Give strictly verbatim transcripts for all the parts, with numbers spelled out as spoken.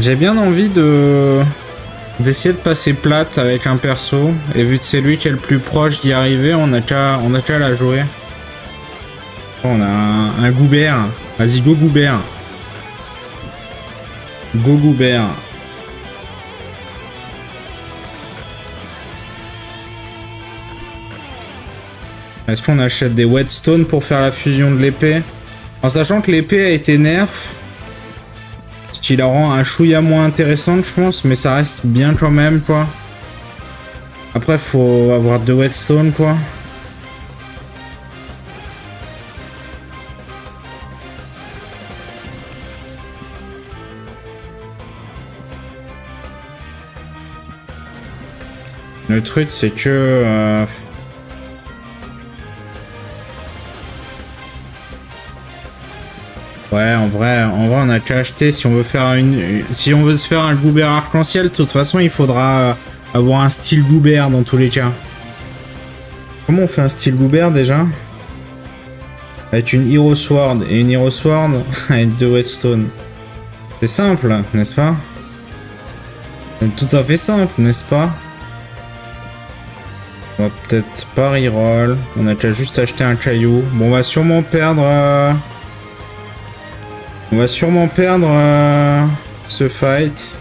J'ai bien envie de d'essayer de passer plate avec un perso. Et vu que c'est lui qui est le plus proche d'y arriver, on a qu'à on a qu'à la jouer. On a un, un Goubert. Vas-y, go Goubert. Go Goubert. Est-ce qu'on achète des whetstones pour faire la fusion de l'épée? En sachant que l'épée a été nerf. Ce qui la rend un chouïa moins intéressante, je pense. Mais ça reste bien quand même, quoi. Après, faut avoir deux whetstones, quoi. Le truc, c'est que... Euh... Ouais, en vrai, en vrai, on a qu'à acheter si on veut faire une, si on veut se faire un Goubert arc-en-ciel. De toute façon, il faudra avoir un style Goubert dans tous les cas. Comment on fait un style Goubert déjà? Avec une Hero Sword et une Hero Sword avec deux Whetstone. C'est simple, n'est-ce pas? C'est tout à fait simple, n'est-ce pas? On va peut-être pas reroll. On a qu'à juste acheter un caillou. Bon, on va sûrement perdre... Euh... On va sûrement perdre euh, ce fight.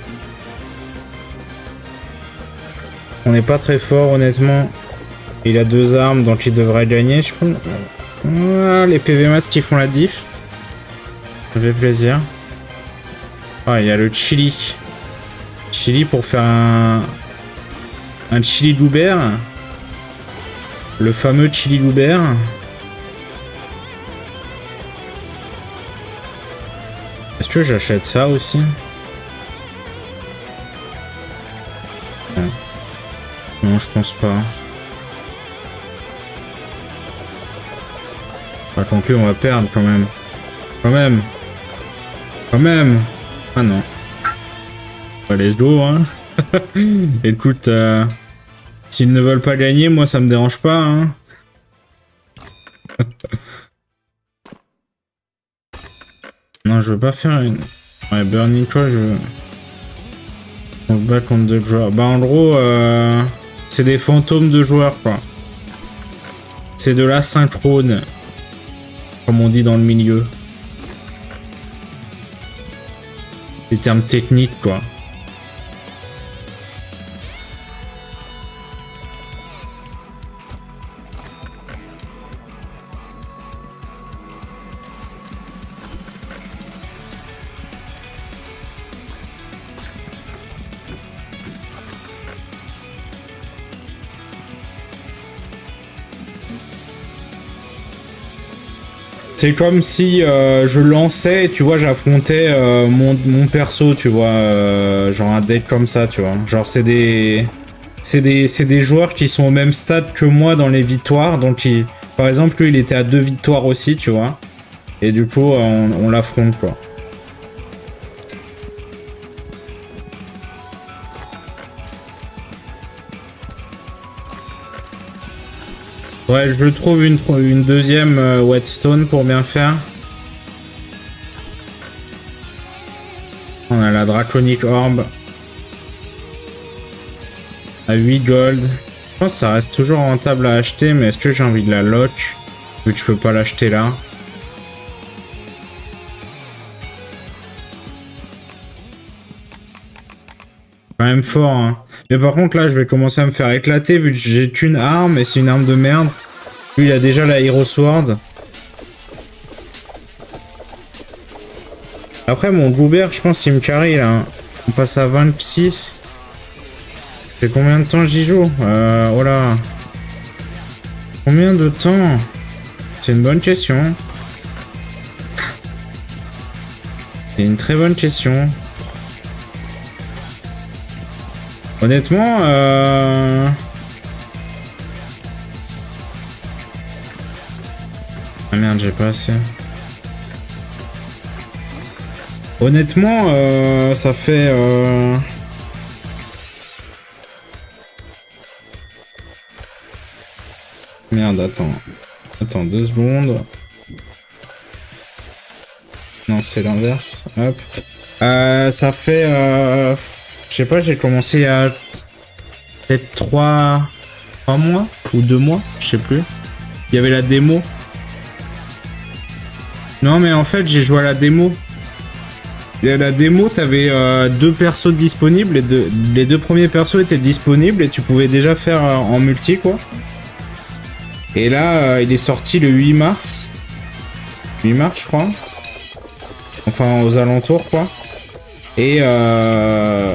On n'est pas très fort, honnêtement. Il a deux armes, donc il devrait gagner, je pense. Ah, les P V mass qui font la diff. Ça fait plaisir. Ah, il y a le chili. Chili pour faire un... Un chili Goubert. Le fameux chili Goubert. Est-ce que j'achète ça aussi? Non. Non, je pense pas. Pas conclu, on va perdre quand même. Quand même. Quand même. Ah non. Bah, let's go, hein. Écoute, euh, s'ils ne veulent pas gagner, moi ça me dérange pas, hein. Non, je veux pas faire une... Ouais, Burning quoi, je veux... On se bat contre deux joueurs. Bah, en gros, euh... c'est des fantômes de joueurs, quoi. C'est de l'asynchrone. Comme on dit dans le milieu. Les termes techniques, quoi. C'est comme si euh, je lançais et tu vois j'affrontais euh, mon, mon perso, tu vois, euh, genre un deck comme ça, tu vois. Genre c'est des c'est des c'est des joueurs qui sont au même stade que moi dans les victoires, donc il, par exemple lui il était à deux victoires aussi, tu vois. Et du coup on, on l'affronte quoi. Ouais, je trouve une, une deuxième euh, whetstone pour bien faire. On a la Draconic Orb. À huit gold. Je pense que ça reste toujours rentable à acheter, mais est-ce que j'ai envie de la lock? Vu que je peux pas l'acheter là. Quand même fort, hein. Mais par contre, là, je vais commencer à me faire éclater vu que j'ai qu'une arme et c'est une arme de merde. Lui, il a déjà la Hero Sword. Après, mon Goubert, je pense qu'il me carry là. On passe à vingt-six. C'est combien de temps j'y joue? Euh, oh là. Combien de temps? C'est une bonne question. C'est une très bonne question. Honnêtement, euh... ah merde, j'ai pas assez. Honnêtement, euh, ça fait... Euh... Merde, attends. Attends, deux secondes. Non, c'est l'inverse. Hop. Euh, ça fait... Euh, je sais pas, j'ai commencé il y a peut-être trois mois ou deux mois, je sais plus. Il y avait la démo. Non mais en fait j'ai joué à la démo. Et à la démo t'avais euh, deux persos disponibles, les deux, les deux premiers persos étaient disponibles et tu pouvais déjà faire euh, en multi quoi. Et là euh, il est sorti le huit mars. huit mars je crois. Enfin aux alentours quoi. Et euh...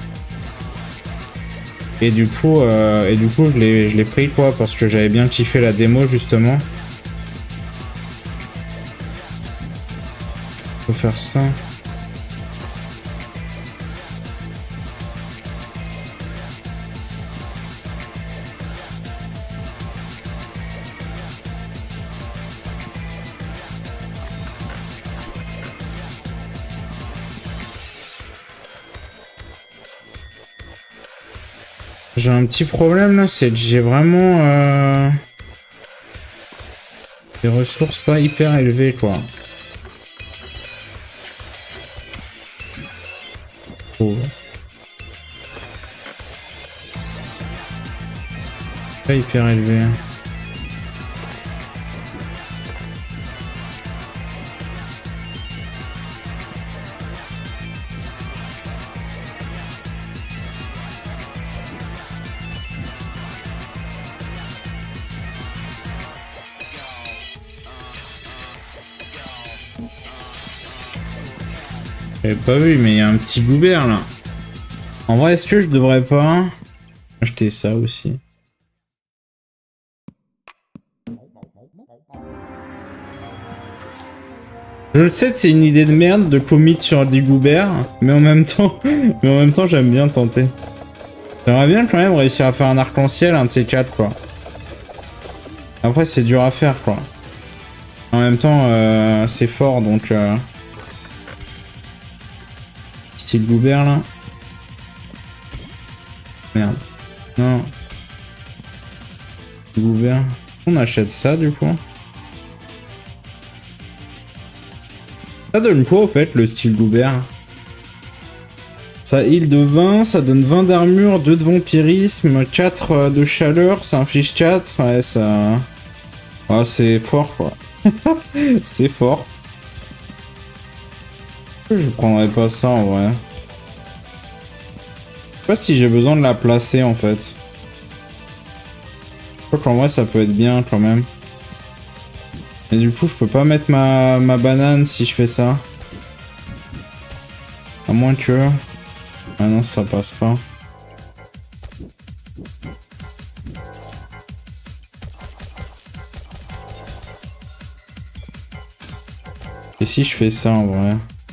Et du coup, euh... et du coup je l'ai pris quoi parce que j'avais bien kiffé la démo justement. Faut faire ça. J'ai un petit problème là, c'est que j'ai vraiment euh... des ressources pas hyper élevées quoi. Oh. Pas hyper élevé. J'avais pas vu, mais il y a un petit goubert là. En vrai, est-ce que je devrais pas acheter ça aussi? Je sais que c'est une idée de merde de commit sur des goubers, mais en même temps, mais en même temps, j'aime bien tenter. J'aimerais bien quand même réussir à faire un arc-en-ciel, un de ces quatre quoi. Après, c'est dur à faire quoi. En même temps, euh, c'est fort donc. Euh... Style goubert là. Merde. Non. Goubert. On achète ça du coup. Ça donne quoi au fait le style goubert? Ça heal de vingt, ça donne vingt d'armure, deux de vampirisme, quatre de chaleur, ça inflige quatre. Ouais, ça. Ah, c'est fort quoi. C'est fort. Je prendrais pas ça en vrai. Je sais pas si j'ai besoin de la placer en fait. Je crois qu'en vrai ça peut être bien quand même. Et du coup je peux pas mettre ma, ma banane si je fais ça. À moins que... Ah non ça passe pas. Et si je fais ça en vrai?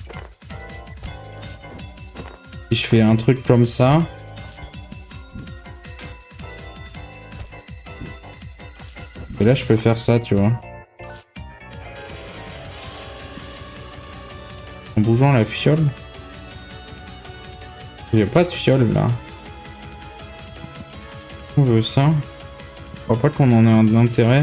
Si je fais un truc comme ça... Et là je peux faire ça tu vois. En bougeant la fiole. Il n'y a pas de fiole là. On veut ça. Je crois pas qu'on en ait un intérêt.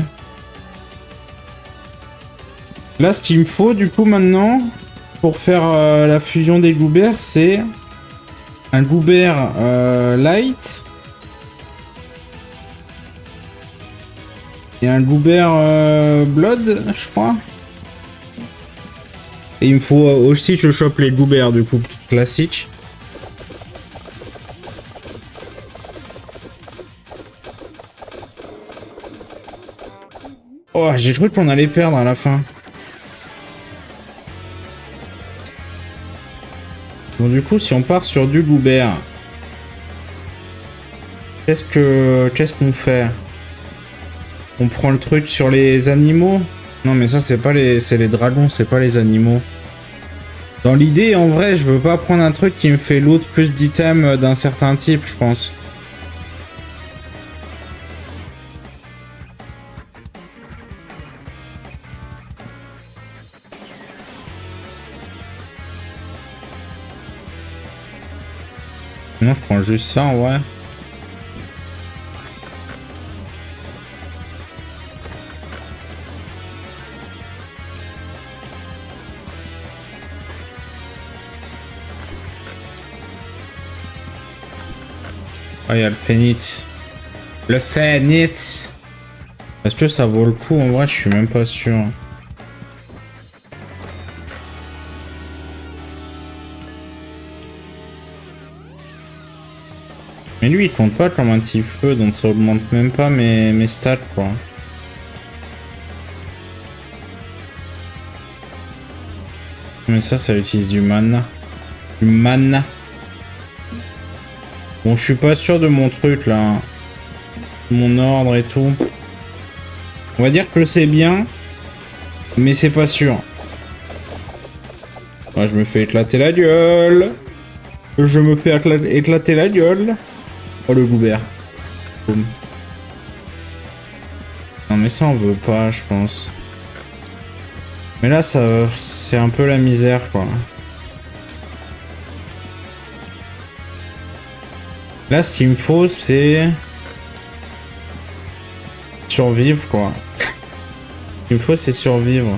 Là ce qu'il me faut du coup maintenant pour faire euh, la fusion des goubers c'est un goubert euh, light et un goubert euh, blood je crois. Et il me faut aussi que je chope les goubers du coup classiques. Oh, j'ai cru qu'on allait perdre à la fin. Bon, du coup, si on part sur du goubert, qu'est-ce que qu'est-ce qu'on fait? On prend le truc sur les animaux? Non, mais ça, c'est pas les... c'est les dragons, c'est pas les animaux. Dans l'idée, en vrai, je veux pas prendre un truc qui me fait l'autre plus d'items d'un certain type, je pense. Non, je prends juste ça, en vrai. Ah, il y a le phénix. Le phénix. Est-ce que ça vaut le coup? En vrai, je suis même pas sûr. Mais lui, il compte pas comme un petit feu, donc ça augmente même pas mes, mes stats, quoi. Mais ça, ça utilise du mana. Du mana. Bon, je suis pas sûr de mon truc, là. Mon ordre et tout. On va dire que c'est bien, mais c'est pas sûr. Moi, je me fais éclater la gueule. Je me fais éclater la gueule. Oh, le goubert. Boum. Non, mais ça, on veut pas, je pense. Mais là, ça, c'est un peu la misère, quoi. Là, ce qu'il me faut, c'est... survivre, quoi. Ce qu'il me faut, c'est survivre.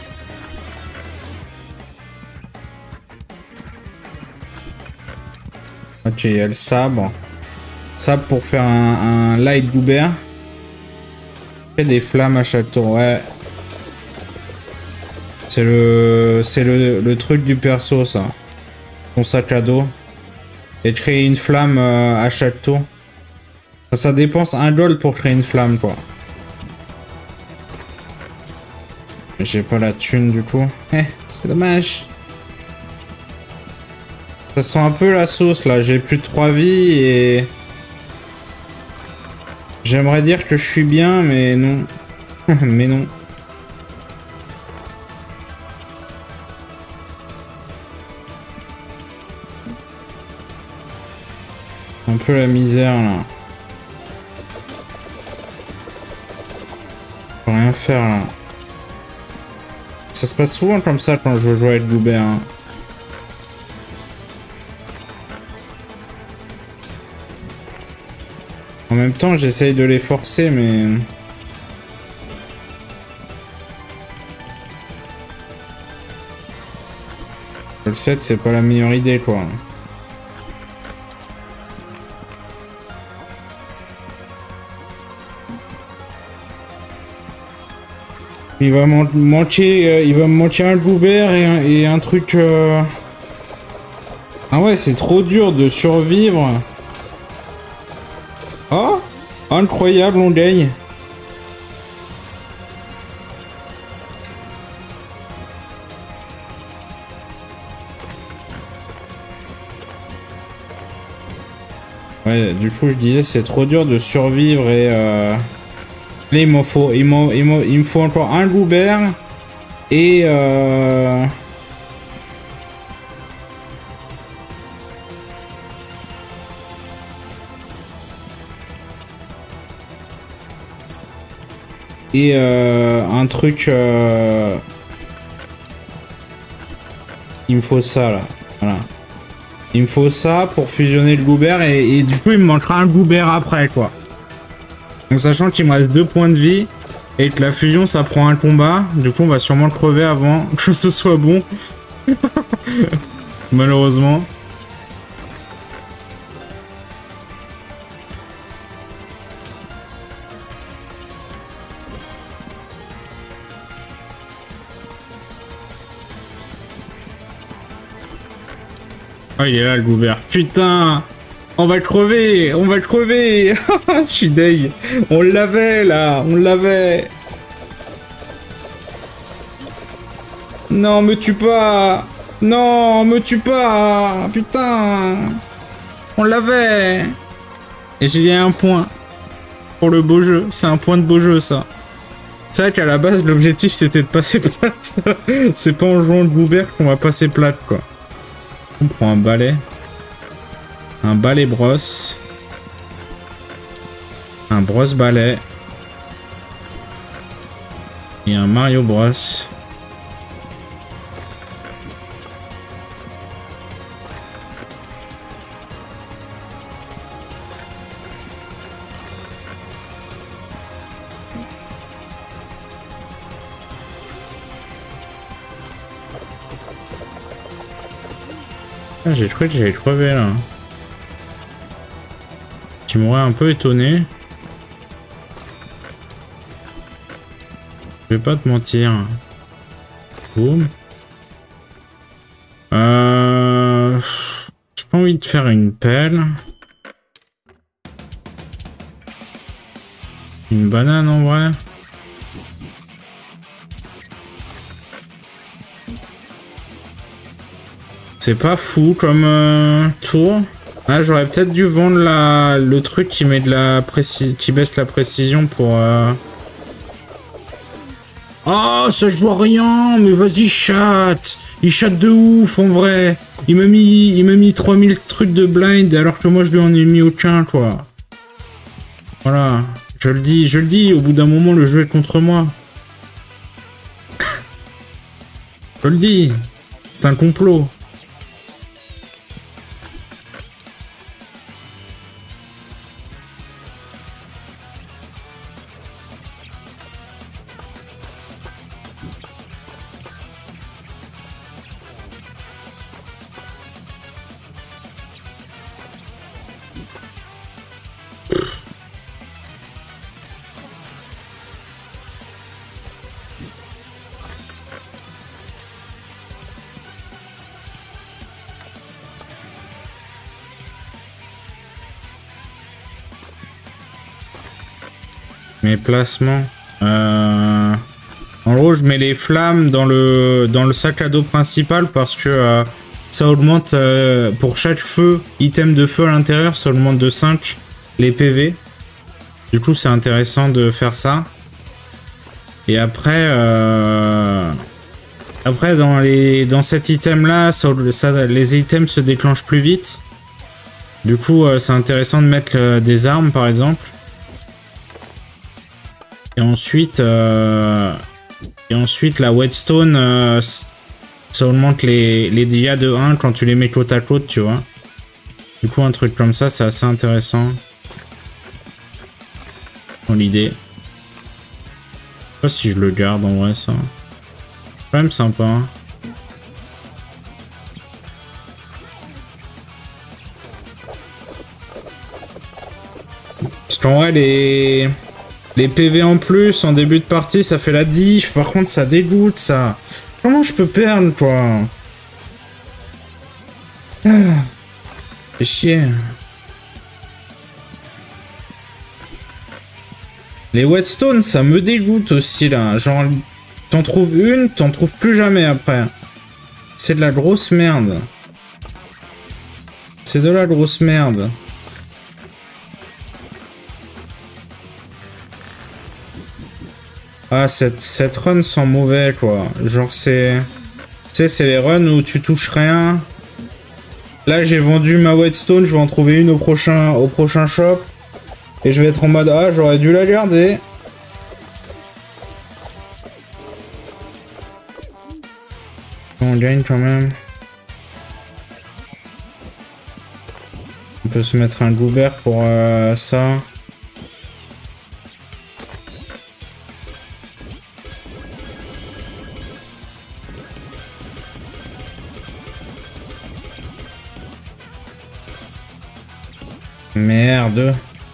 Ok, il y a le sabre. Sabre pour faire un, un light goubert. Et des flammes à chaque tour, ouais. C'est le, c'est le, le truc du perso, ça. Ton sac à dos. Et créer une flamme euh, à chaque tour. Ça, ça dépense un gold pour créer une flamme, quoi. J'ai pas la thune, du coup. Eh, c'est dommage. Ça sent un peu la sauce, là. J'ai plus de trois vies et... j'aimerais dire que je suis bien, mais non. Mais non. Un peu la misère, là. Je peux rien faire, là. Ça se passe souvent comme ça quand je joue avec Goubert. Hein. En même temps, j'essaye de les forcer, mais... le sept, c'est pas la meilleure idée, quoi. Il va me manquer, euh, il va me manquer un Goubert et un, et un truc... Euh... Ah ouais, c'est trop dur de survivre. Oh, incroyable, on gagne. Ouais, du coup, je disais, c'est trop dur de survivre et... Euh... Là, il me faut, il me, il me, il me faut encore un Goubert et... Euh... Et euh, un truc... Euh... Il me faut ça, là. Voilà. Il me faut ça pour fusionner le Goubert et, et du coup, il me manquera un Goubert après, quoi. Donc, sachant qu'il me reste deux points de vie et que la fusion, ça prend un combat. Du coup, on va sûrement le crever avant que ce soit bon. Malheureusement. Oh, il est là, le Goubert. Putain! On va le crever! On va le crever! Je suis deg! On l'avait, là! On l'avait! Non, me tue pas! Non, me tue pas! Putain! On l'avait! Et j'ai un point. Pour le beau jeu. C'est un point de beau jeu, ça. C'est vrai qu'à la base, l'objectif, c'était de passer plate. C'est pas en jouant le Goubert qu'on va passer plate, quoi. On prend un balai. Un balai brosse. Un brosse balai. Et un Mario Bros. Ah, j'ai cru que j'allais crever là. qui m'aurait un peu étonné. Je vais pas te mentir. Boum. Euh... J'ai pas envie de faire une pelle. Une banane en vrai. C'est pas fou comme euh, tour. Ah, j'aurais peut-être dû vendre la... le truc qui met de la précision, qui baisse la précision pour. Euh... Ah, oh, ça je vois rien, mais vas-y chatte. Il chatte de ouf en vrai. Il m'a mis, il m'a mis trois mille trucs de blind alors que moi je lui en ai mis aucun quoi. Voilà, je le dis, je le dis. Au bout d'un moment, le jeu est contre moi. Je le dis. C'est un complot. Mes placements. Euh... En gros, je mets les flammes dans le, dans le sac à dos principal parce que euh, ça augmente, euh, pour chaque feu, item de feu à l'intérieur, ça augmente de cinq les P V. Du coup, c'est intéressant de faire ça. Et après, euh... après dans, les, dans cet item-là, ça, ça, les items se déclenchent plus vite. Du coup, euh, c'est intéressant de mettre euh, des armes, par exemple. Et ensuite, euh, et ensuite la whetstone, euh, ça augmente les, les dégâts de un quand tu les mets côte à côte, tu vois. Du coup, un truc comme ça, c'est assez intéressant. Dans l'idée. Je sais pas si je le garde en vrai, ça. C'est quand même sympa. Hein. Parce qu'en vrai, les... Les P V en plus, en début de partie, ça fait la diff. Par contre, ça dégoûte, ça. Comment je peux perdre, quoi? Ah. Fait chier. Les whetstones, ça me dégoûte aussi, là. Genre, t'en trouves une, t'en trouves plus jamais après. C'est de la grosse merde. C'est de la grosse merde. Ah, cette, cette run sent mauvais, quoi. Genre, c'est... Tu sais, c'est les runs où tu touches rien. Là, j'ai vendu ma whetstone, je vais en trouver une au prochain, au prochain shop. Et je vais être en mode, ah, j'aurais dû la garder. On gagne quand même. On peut se mettre un goubert pour euh, ça. Merde.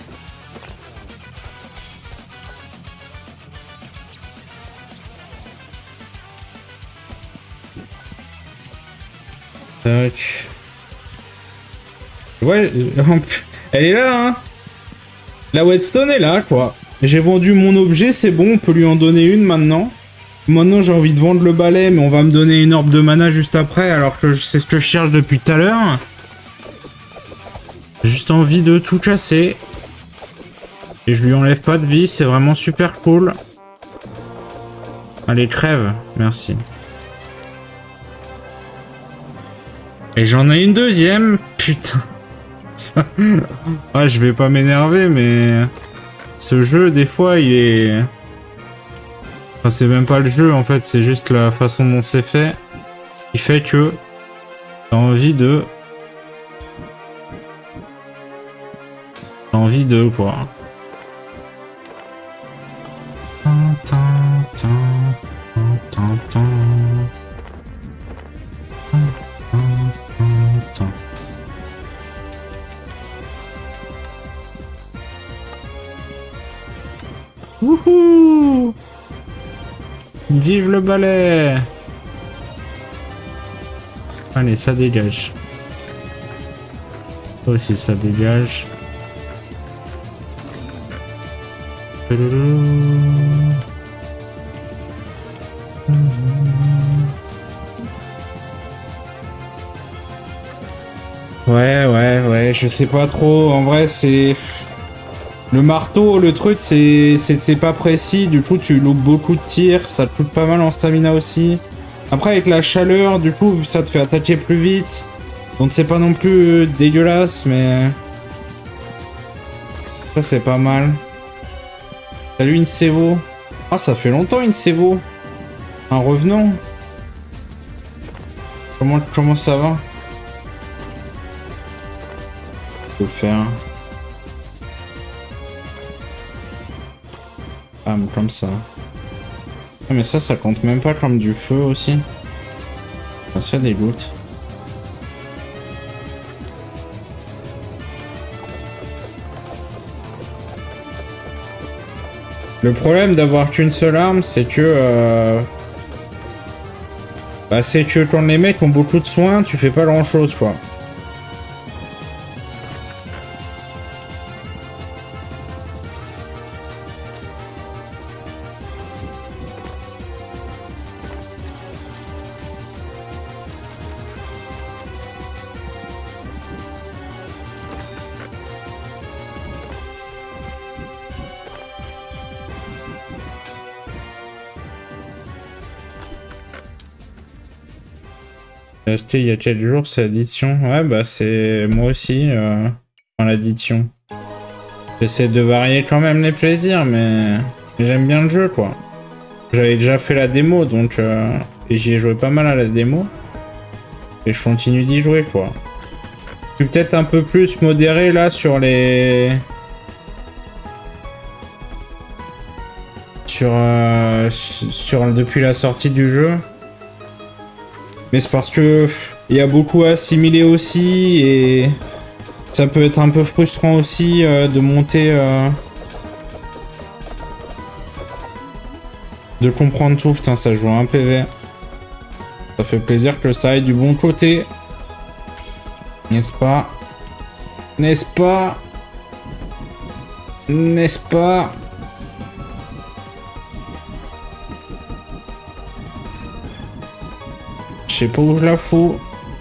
Tac. Ouais, elle est là, hein. La whetstone est là, quoi. J'ai vendu mon objet, c'est bon, on peut lui en donner une maintenant. Maintenant, j'ai envie de vendre le balai, mais on va me donner une orbe de mana juste après, alors que c'est ce que je cherche depuis tout à l'heure. Juste envie de tout casser. Et je lui enlève pas de vie, c'est vraiment super cool. Allez, crève, merci. Et j'en ai une deuxième, putain. Ça... Ouais, je vais pas m'énerver, mais... Ce jeu, des fois, il est... Enfin, c'est même pas le jeu, en fait, c'est juste la façon dont c'est fait. Qui fait que... T'as envie de... T'as envie de, quoi. Wouhou! Vive le balai! Allez, ça dégage. Ça aussi, ça dégage. Ouais, ouais, ouais, je sais pas trop. En vrai, c'est... Le marteau, le truc, c'est c'est pas précis. Du coup, tu loupes beaucoup de tirs. Ça te coûte pas mal en stamina aussi. Après, avec la chaleur, du coup, ça te fait attaquer plus vite. Donc, c'est pas non plus dégueulasse, mais... Ça, c'est pas mal. Salut, Insevo. Ah, ça fait longtemps, Insevo. Un revenant. Comment, comment ça va? Je peux faire... Ah, mais comme ça. Ah, mais ça, ça compte même pas comme du feu aussi. Ah, ça dégoûte. Le problème d'avoir qu'une seule arme, c'est que... Euh... Bah, c'est que quand les mecs ont beaucoup de soins, tu fais pas grand chose, quoi. J'ai acheté il y a quelques jours, c'est l'addition. Ouais, bah c'est moi aussi, euh, dans l'addition. J'essaie de varier quand même les plaisirs, mais, mais j'aime bien le jeu, quoi. J'avais déjà fait la démo, donc... Euh... Et j'y ai joué pas mal à la démo. Et je continue d'y jouer, quoi. Je suis peut-être un peu plus modéré, là, sur les... Sur... Euh... Sur... Depuis la sortie du jeu. Mais c'est parce que il y a beaucoup à assimiler aussi et ça peut être un peu frustrant aussi euh, de monter, euh, de comprendre tout. Putain, ça joue un P V. Ça fait plaisir que ça aille du bon côté. N'est-ce pas? N'est-ce pas? N'est-ce pas? Je sais pas où je la fous.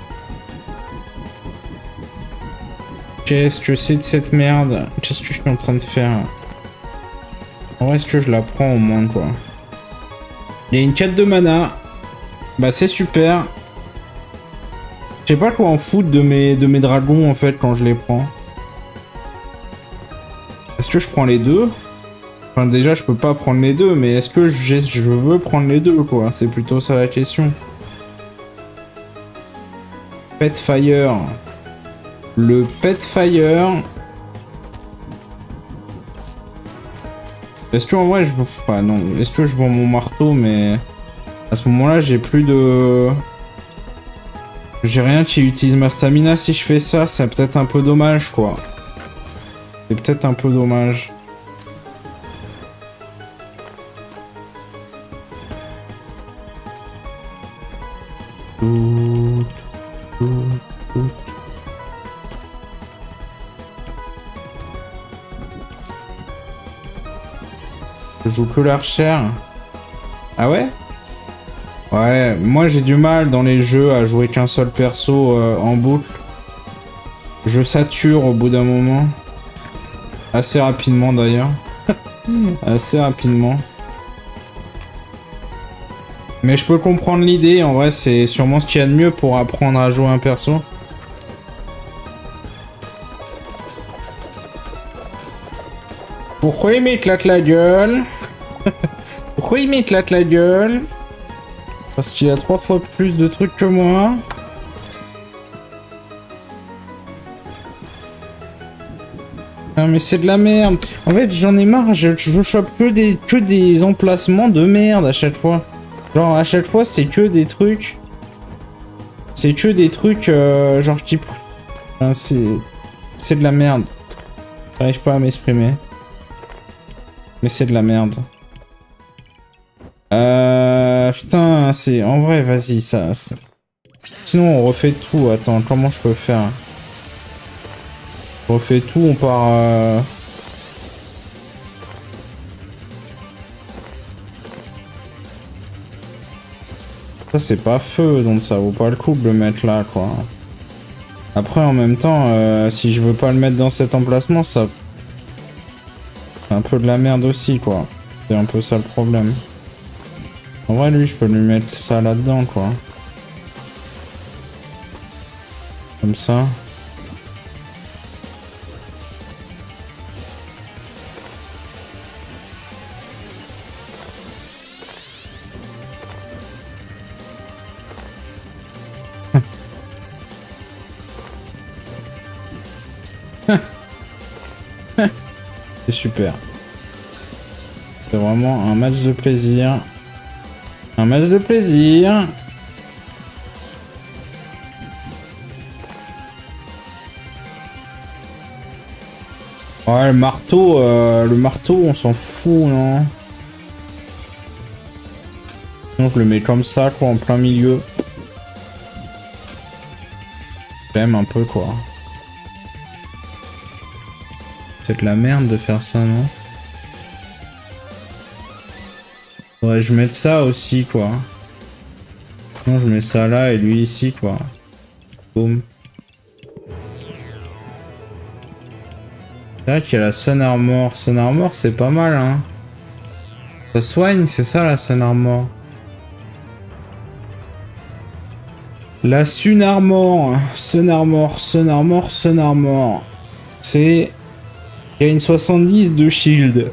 Qu'est-ce que c'est de cette merde? Qu'est-ce que je suis en train de faire? En vrai, est-ce que je la prends au moins, quoi? Il y a une quête de mana. Bah, c'est super. Je sais pas quoi en foutre de mes, de mes dragons, en fait, quand je les prends. Est-ce que je prends les deux? Enfin, déjà, je peux pas prendre les deux, mais est-ce que je veux prendre les deux, quoi? C'est plutôt ça la question. Pet Fire. Le Pet Fire. Est-ce que en vrai je veux... Ah non, est-ce que je vends mon marteau, mais... À ce moment-là, j'ai plus de... J'ai rien qui utilise ma stamina. Si je fais ça, c'est peut-être un peu dommage, quoi. C'est peut-être un peu dommage. Tout, tout, tout. Je joue que l'archère. Ah ouais? Ouais, moi j'ai du mal dans les jeux à jouer qu'un seul perso euh, en boucle. Je sature au bout d'un moment. Assez rapidement d'ailleurs. Assez rapidement. Mais je peux comprendre l'idée, en vrai c'est sûrement ce qu'il y a de mieux pour apprendre à jouer un perso. Pourquoi il m'éclate la gueule? Pourquoi il m'éclate la gueule? Parce qu'il a trois fois plus de trucs que moi. Ah mais c'est de la merde. En fait j'en ai marre, je, je chope que des, que des emplacements de merde à chaque fois. Genre à chaque fois c'est que des trucs. C'est que des trucs euh, genre qui... Enfin, c'est... C'est de la merde. J'arrive pas à m'exprimer. Mais c'est de la merde. Euh... Putain, c'est... En vrai, vas-y, ça... Sinon, on refait tout. Attends, comment je peux faire? On refait tout, on part... Euh... Ça, c'est pas feu, donc ça vaut pas le coup de le mettre là, quoi. Après, en même temps, euh, si je veux pas le mettre dans cet emplacement, ça... C'est un peu de la merde aussi, quoi. C'est un peu ça le problème. En vrai, lui, je peux lui mettre ça là-dedans, quoi. Comme ça. C'est super. C'est vraiment un match de plaisir. Un match de plaisir. Ouais, le marteau, euh, le marteau, on s'en fout, non? Sinon, je le mets comme ça, quoi, en plein milieu. J'aime un peu, quoi. C'est de la merde de faire ça, non? Faudrait que je mette ça aussi, quoi. Non, je mets ça là et lui ici, quoi. Boum. C'est vrai qu'il y a la Sun Armor. Sun Armor, c'est pas mal, hein. Ça soigne, c'est ça, la Sun Armor. La Sun Armor. Sun Armor, Sun Armor, Sun Armor. C'est... Il y a une soixante-dix de shield.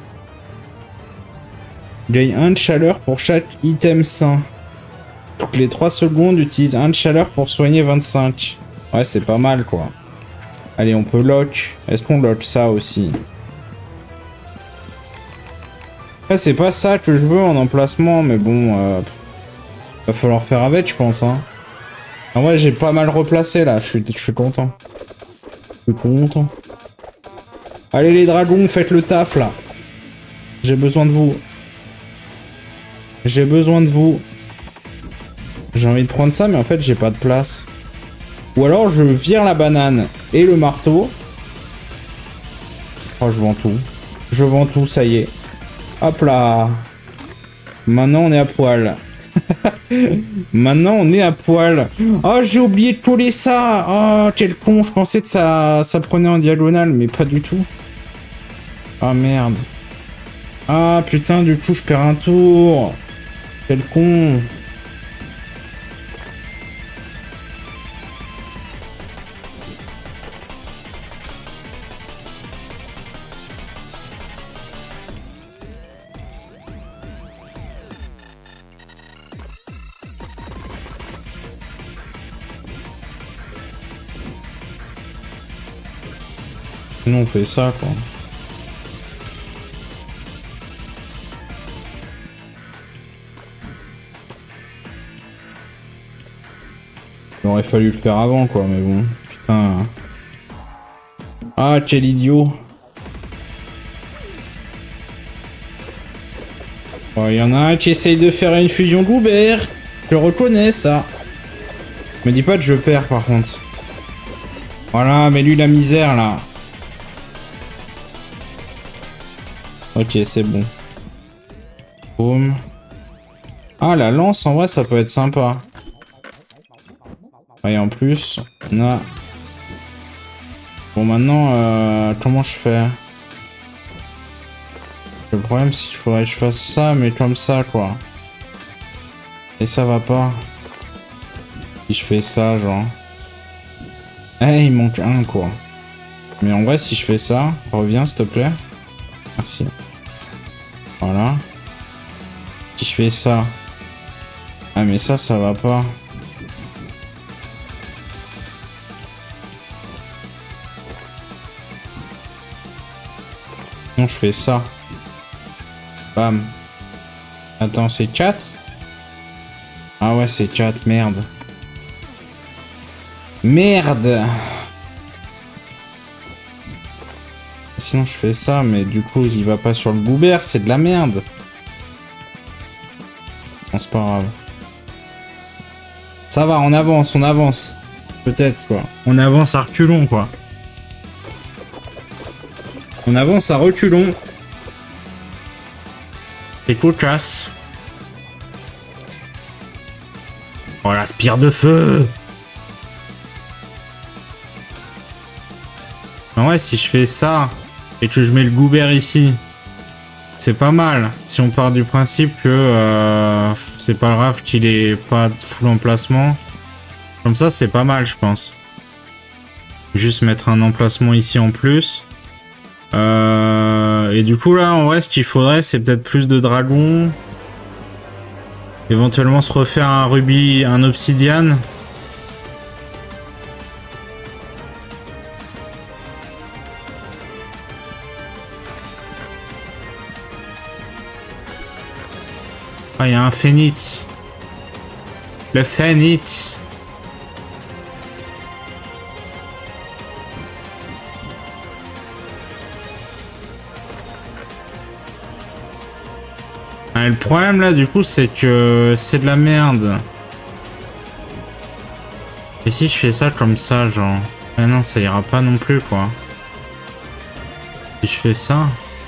Gagne un de chaleur pour chaque item sain. Toutes les trois secondes, utilise un de chaleur pour soigner vingt-cinq. Ouais, c'est pas mal, quoi. Allez, on peut lock. Est-ce qu'on lock ça aussi? Après, c'est pas ça que je veux en emplacement, mais bon... Euh, va falloir faire avec, je pense, hein. En vrai, j'ai pas mal replacé, là. Je suis, je suis content. Je suis content. Allez, les dragons, faites le taf, là. J'ai besoin de vous. J'ai besoin de vous. J'ai envie de prendre ça, mais en fait, j'ai pas de place. Ou alors, je vire la banane et le marteau. Oh, je vends tout. Je vends tout, ça y est. Hop là. Maintenant, on est à poil. Maintenant, on est à poil. Oh, j'ai oublié de coller ça. Oh, quel con. Je pensais que ça, ça prenait en diagonale, mais pas du tout. Ah, merde. Ah, putain, du coup, je perds un tour. Quel con. Nous, on fait ça, quoi. Il aurait fallu le faire avant, quoi, mais bon. Putain. Ah, quel idiot. Il oh, y en a un qui essaye de faire une fusion Goubert. Je reconnais ça. Me dis pas que je perds, par contre. Voilà, mais lui, la misère, là. Ok, c'est bon. Boum. Ah, la lance, en vrai, ça peut être sympa. Et en plus, on a... Bon, maintenant, euh, comment je fais? Le problème, c'est qu'il faudrait que je fasse ça, mais comme ça, quoi. Et ça va pas. Si je fais ça, genre... Eh, il manque un, quoi. Mais en vrai, si je fais ça, reviens, s'il te plaît. Merci. Voilà. Si je fais ça... Ah, mais ça, ça va pas. Non, je fais ça. Bam. Attends, c'est quatre? Ah ouais, c'est quatre, merde. Merde! sinon je fais ça, mais du coup il va pas sur le goubert, c'est de la merde. Bon, c'est pas grave. Ça va, on avance, on avance. Peut-être quoi. On avance à reculons quoi. On avance à reculons. C'est cocasse. Oh la spire de feu. En vrai, si je fais ça et que je mets le goubert ici, c'est pas mal. Si on part du principe que euh, c'est pas grave qu'il ait pas full emplacement. Comme ça, c'est pas mal, je pense. Juste mettre un emplacement ici en plus. Euh, et du coup, là, en vrai, ce qu'il faudrait, c'est peut-être plus de dragons. Éventuellement se refaire un rubis, un obsidiane. Ah, il y a un phénix. Le phénix. Ah, le problème là, du coup, c'est que c'est de la merde. Et si je fais ça comme ça, genre... Ah non, ça ira pas non plus, quoi. Si je fais ça...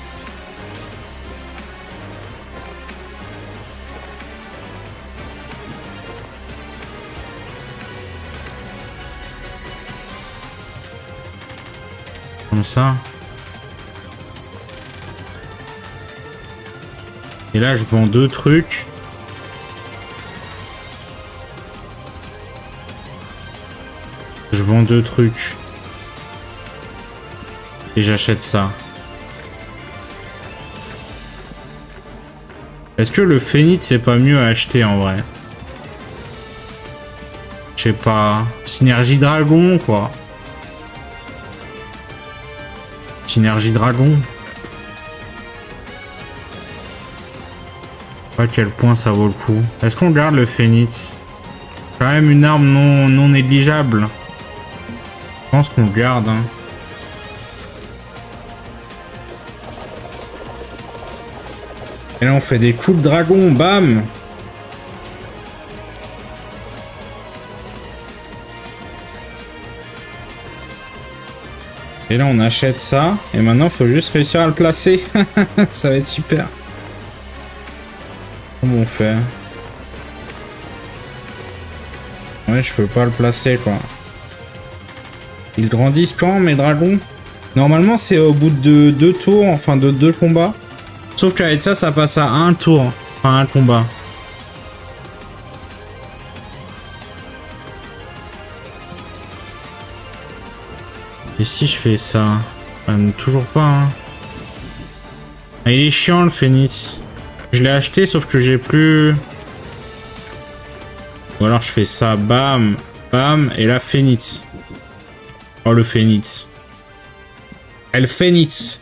Comme ça. Et là, je vends deux trucs. Je vends deux trucs. Et j'achète ça. Est-ce que le phénix, c'est pas mieux à acheter en vrai? Je sais pas. Synergie dragon, quoi. Synergie dragon. À quel point ça vaut le coup. Est-ce qu'on garde le phénix? Quand même une arme non, non négligeable. Je pense qu'on le garde. Hein. Et là on fait des coups de dragon. Bam! Et là on achète ça. Et maintenant il faut juste réussir à le placer. Ça va être super. Comment on fait? Ouais, je peux pas le placer, quoi. Ils grandissent quand, mes dragons? Normalement, c'est au bout de deux tours, enfin de deux combats. Sauf qu'avec ça, ça passe à un tour, enfin un combat. Et si je fais ça? Enfin, toujours pas, hein. Ah, il est chiant, le phénix. Je l'ai acheté, sauf que j'ai plus... Ou alors je fais ça, bam, bam, et là, phénix. Oh, le phénix. El phénix.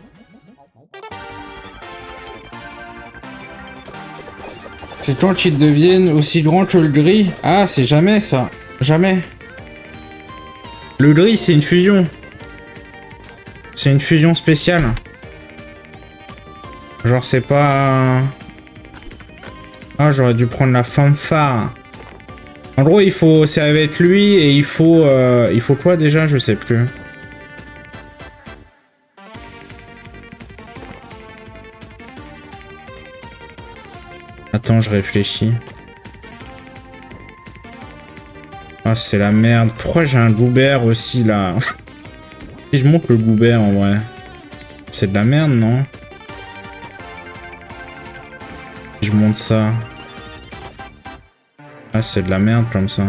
C'est quand qu'ils deviennent aussi grands que le gris? Ah, c'est jamais ça. Jamais. Le gris, c'est une fusion. C'est une fusion spéciale. Genre, c'est pas... Ah, j'aurais dû prendre la fanfare. En gros, il faut... C'est avec lui et il faut... Euh... Il faut quoi déjà? Je sais plus. Attends, je réfléchis. Ah, c'est la merde. Pourquoi j'ai un goubert aussi, là? Si je monte le goubert, en vrai. C'est de la merde, non? Je monte ça. Ah, c'est de la merde comme ça.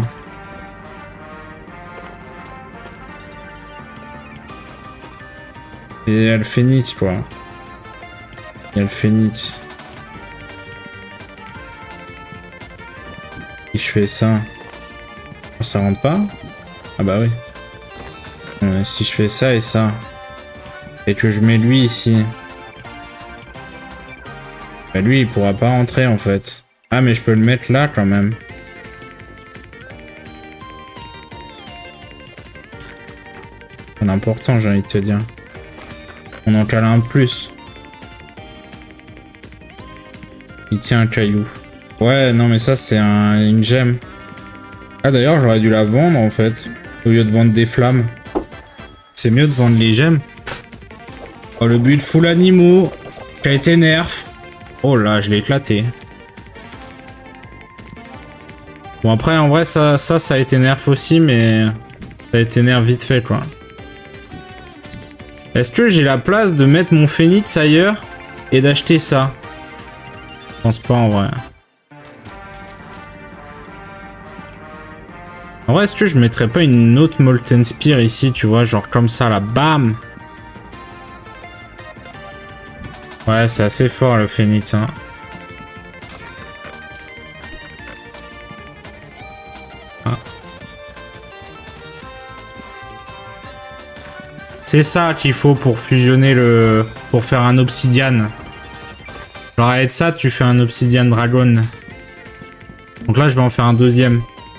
Et il y a le phénix, quoi. Il y a le phénix. Si je fais ça... Ça rentre pas? Ah bah oui. Euh, si je fais ça et ça... Et que je mets lui ici... Bah lui, il pourra pas rentrer, en fait. Ah, mais je peux le mettre là, quand même. C'est important, j'ai envie de te dire. On en cale un de plus. Il tient un caillou. Ouais, non mais ça c'est un, une gemme. Ah d'ailleurs j'aurais dû la vendre en fait. Au lieu de vendre des flammes. C'est mieux de vendre les gemmes. Oh le build full animaux. Qui a été nerf. Oh là je l'ai éclaté. Bon après en vrai ça, ça ça a été nerf aussi mais ça a été nerf vite fait quoi. Est-ce que j'ai la place de mettre mon phénix ailleurs et d'acheter ça? Je pense pas en vrai. En vrai, est-ce que je mettrais pas une autre Molten Spear ici, tu vois, genre comme ça, là, bam. Ouais, c'est assez fort le phénix, hein. Ah. C'est ça qu'il faut pour fusionner le... pour faire un obsidian. Genre avec ça, tu fais un obsidian dragon. Donc là, je vais en faire un deuxième.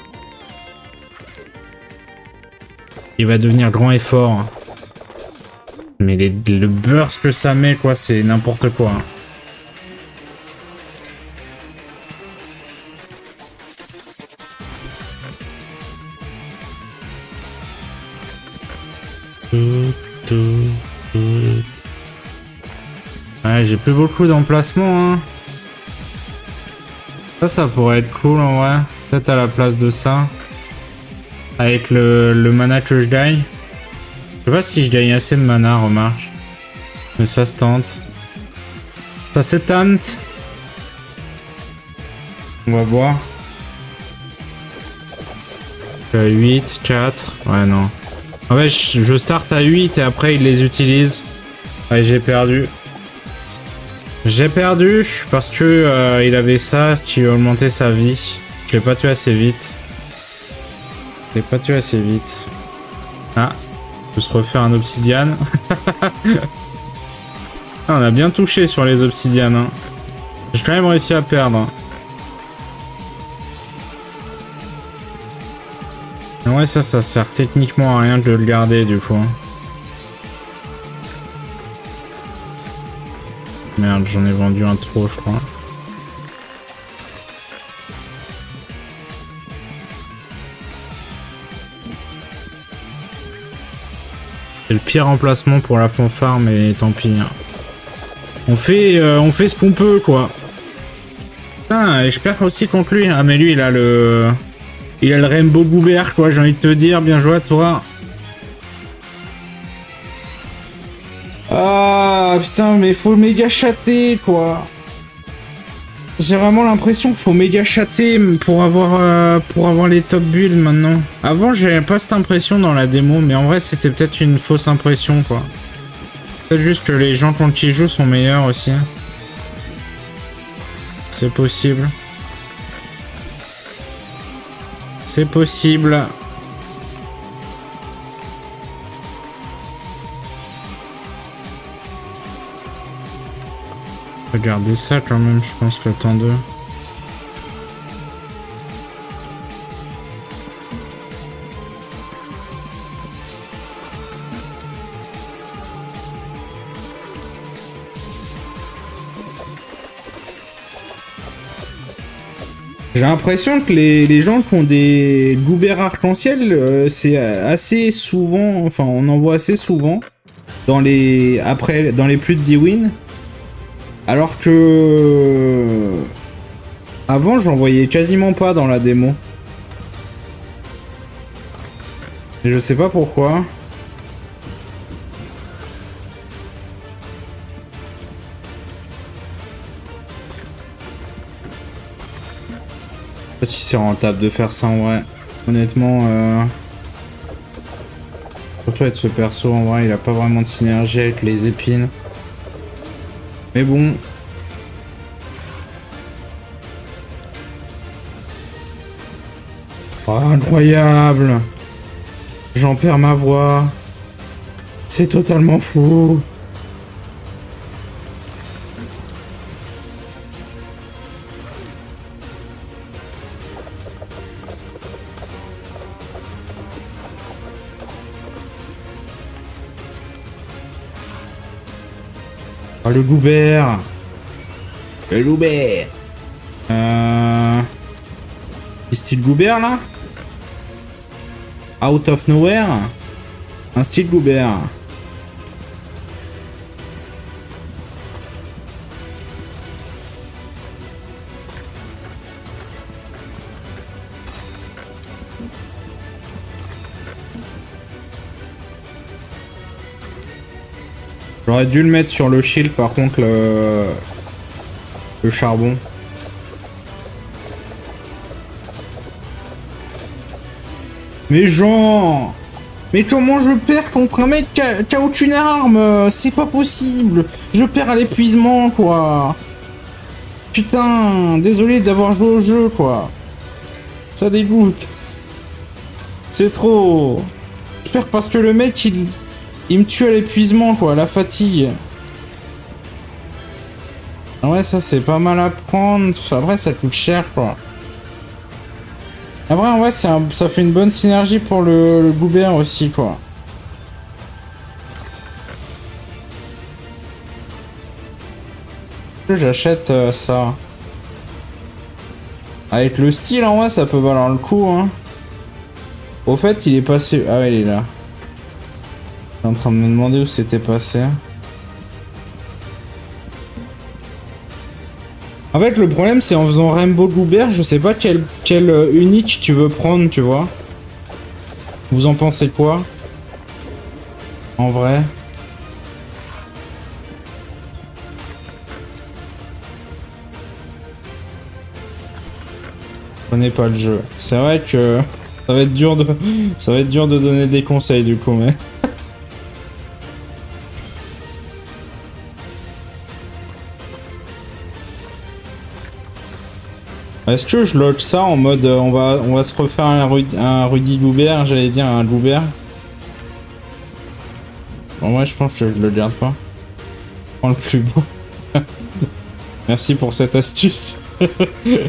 Il va devenir grand et fort. Mais les, le burst que ça met, quoi, c'est n'importe quoi. Ouais, j'ai plus beaucoup d'emplacements, hein. Ça, ça pourrait être cool, en vrai. Peut-être à la place de ça. Avec le, le mana que je gagne. Je sais pas si je gagne assez de mana, remarque. Mais ça se tente. Ça se tente. On va voir. huit, quatre. Ouais, non. En fait, je start à huit et après il les utilise. Ouais, j'ai perdu. J'ai perdu parce que euh, il avait ça qui augmentait sa vie. Je l'ai pas tué assez vite. Je l'ai pas tué assez vite. Ah, je peux se refaire un obsidian. Ah, on a bien touché sur les obsidianes. Hein. J'ai quand même réussi à perdre. Ouais, ça, ça sert techniquement à rien de le garder du coup. Merde, j'en ai vendu un trop, je crois. C'est le pire emplacement pour la fanfare, mais tant pis. Hein. On fait, euh, on fait ce qu'on peut, quoi. Putain, et je perds aussi contre lui. Ah, mais lui, il a le... Il a le Rainbow Goubert, quoi, j'ai envie de te dire. Bien joué à toi. Ah, putain, mais faut méga chatter, quoi. J'ai vraiment l'impression qu'il faut méga chatter pour avoir, euh, pour avoir les top builds maintenant. Avant, j'avais pas cette impression dans la démo, mais en vrai, c'était peut-être une fausse impression, quoi. Peut-être juste que les gens quand ils jouent sont meilleurs aussi. C'est possible. C'est possible. Regardez ça quand même, je pense, le temps de... J'ai l'impression que les, les gens qui ont des goubères arc-en-ciel, euh, c'est assez souvent, enfin on en voit assez souvent dans les après dans les plus de dix wins, alors que avant j'en voyais quasiment pas dans la démo. Et je sais pas pourquoi. Si c'est rentable de faire ça en vrai. Honnêtement, euh... surtout avec ce perso en vrai, il a pas vraiment de synergie avec les épines. Mais bon. Oh, incroyable! J'en perds ma voix. C'est totalement fou. Oh, le Goubert. Le Goubert. Euh... Style Goubert, là? Out of nowhere? Un style Goubert. J'aurais dû le mettre sur le shield, par contre, le, le charbon. Mais Jean! Mais comment je perds contre un mec qui a, qui a aucune arme? C'est pas possible! Je perds à l'épuisement, quoi! Putain, désolé d'avoir joué au jeu, quoi! Ça dégoûte! C'est trop! Je perds parce que le mec, il... Il me tue à l'épuisement, quoi, à la fatigue. Ouais, ça, c'est pas mal à prendre. Après, ça coûte cher, quoi. Après, ouais, un... ça fait une bonne synergie pour le, le Goubert aussi, quoi. J'achète euh, ça. Avec le style, en vrai, ça peut valoir le coup, hein. Au fait, il est passé... Ah ouais, il est là. En train de me demander où c'était passé. En fait, le problème, c'est en faisant Rainbow Goubert, je sais pas quel, quel euh, unique tu veux prendre, tu vois. Vous en pensez quoi? En vrai. Je connais pas le jeu. C'est vrai que ça va être dur de, ça va être dur de donner des conseils du coup, mais. Est-ce que je lodge ça en mode euh, on va on va se refaire un, Rudy, un Rudy Goubert, j'allais dire un Goubert. Bon, moi je pense que je le garde pas. Je prends le plus beau. Merci pour cette astuce. Eh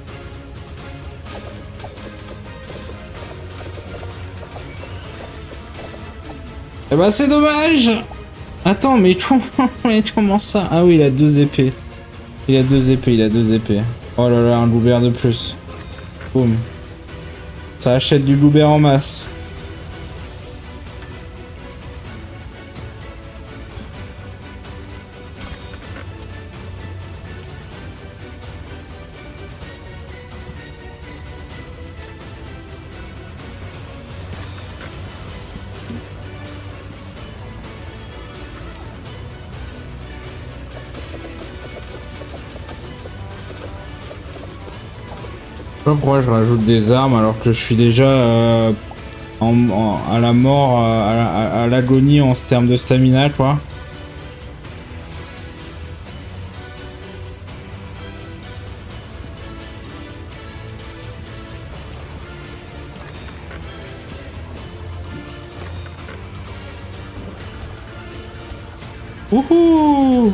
bah c'est dommage. Attends, mais comment, mais comment ça? Ah oui, il a deux épées. Il a deux épées, il a deux épées. Oh là là, un Goubert de plus. Boum. Ça achète du Goubert en masse. Je sais pas pourquoi je rajoute des armes alors que je suis déjà euh, en, en, à la mort, euh, à l'agonie en termes de stamina, quoi. Wouhou!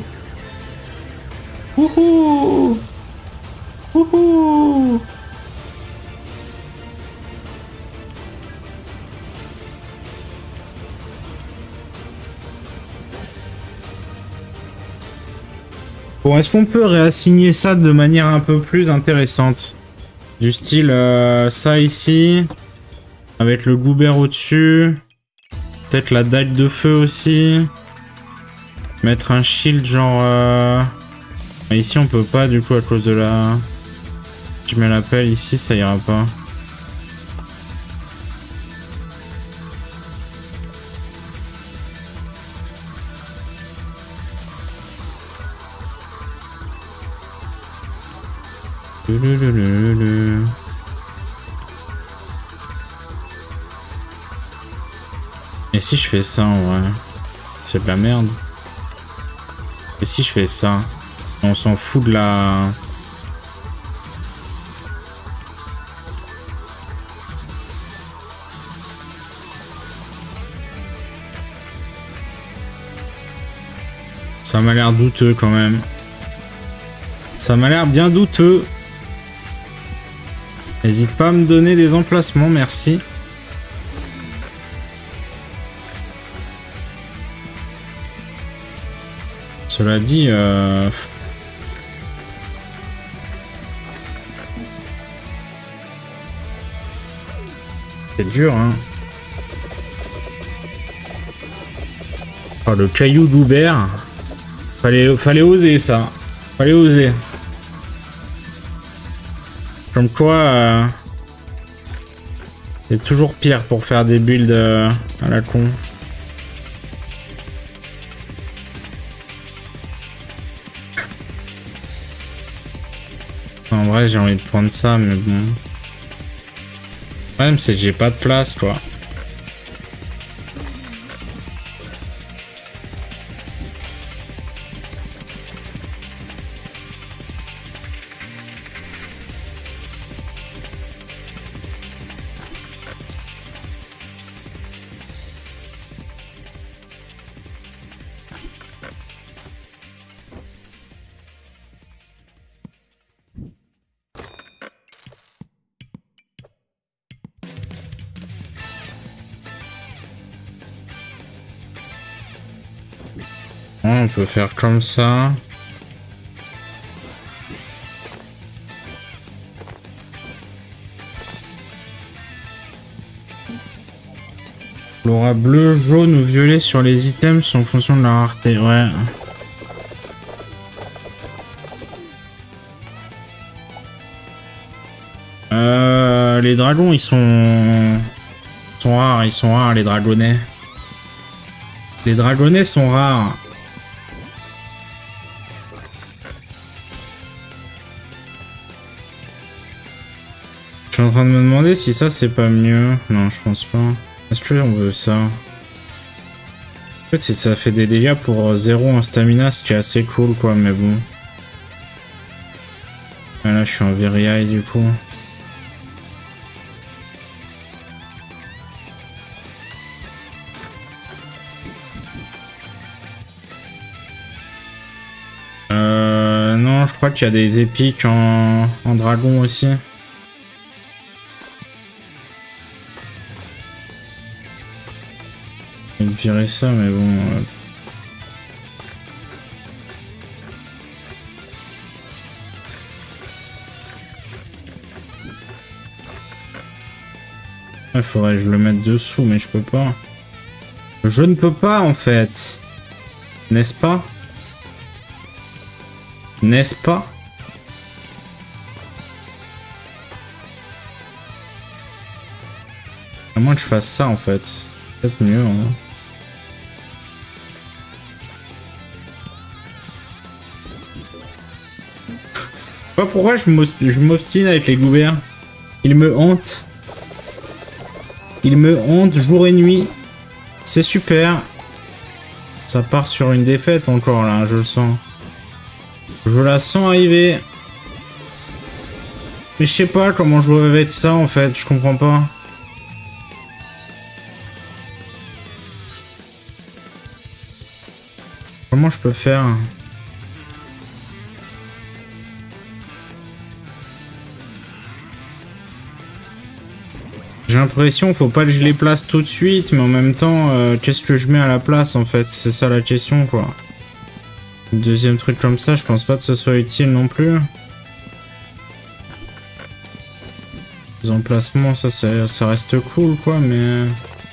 Wouhou! Wouhou! Bon, est-ce qu'on peut réassigner ça de manière un peu plus intéressante? Du style, euh, ça ici, avec le Goubert au-dessus, peut-être la dague de feu aussi, mettre un shield genre... Euh... Ici on peut pas du coup à cause de la... Je mets la pelle ici, ça ira pas. Et si je fais ça en vrai? C'est de la merde. Et si je fais ça? On s'en fout de la... Ça m'a l'air douteux quand même. Ça m'a l'air bien douteux. N'hésite pas à me donner des emplacements, merci. Cela dit, euh... c'est dur, hein. Oh, le caillou d'Hubert. Fallait, fallait oser ça. Fallait oser. Comme quoi, euh... c'est toujours pire pour faire des builds euh, à la con. En vrai, j'ai envie de prendre ça, mais bon. Le problème, c'est que j'ai pas de place, quoi. On peut faire comme ça. L'aura bleu, jaune ou violet sur les items sont en fonction de la rareté. Ouais. Euh, les dragons, ils sont... ils sont rares, ils sont rares les dragonnets. Les dragonnets sont rares. Je suis en train de me demander si ça c'est pas mieux. Non, je pense pas. Est-ce qu'on veut ça? En fait, ça fait des dégâts pour zéro en stamina, ce qui est assez cool quoi, mais bon. Ah, là, je suis en very high du coup. Euh, non, je crois qu'il y a des épiques en, en dragon aussi. Je vais virer ça, mais bon. Euh... Il faudrait que je le mette dessous, mais je peux pas. Je ne peux pas en fait. N'est-ce pas? N'est-ce pas? À moins que je fasse ça en fait. C'est peut-être mieux. Hein. Je sais pas pourquoi je m'obstine avec les gouvernes. Ils me hantent. Ils me hantent jour et nuit. C'est super. Ça part sur une défaite encore là, je le sens. Je la sens arriver. Mais je sais pas comment je dois être ça en fait, je comprends pas. Comment je peux faire? J'ai l'impression faut pas que je les place tout de suite, mais en même temps, euh, qu'est-ce que je mets à la place en fait? C'est ça la question quoi. Deuxième truc comme ça, je pense pas que ce soit utile non plus. Les emplacements, ça, ça, ça reste cool quoi, mais...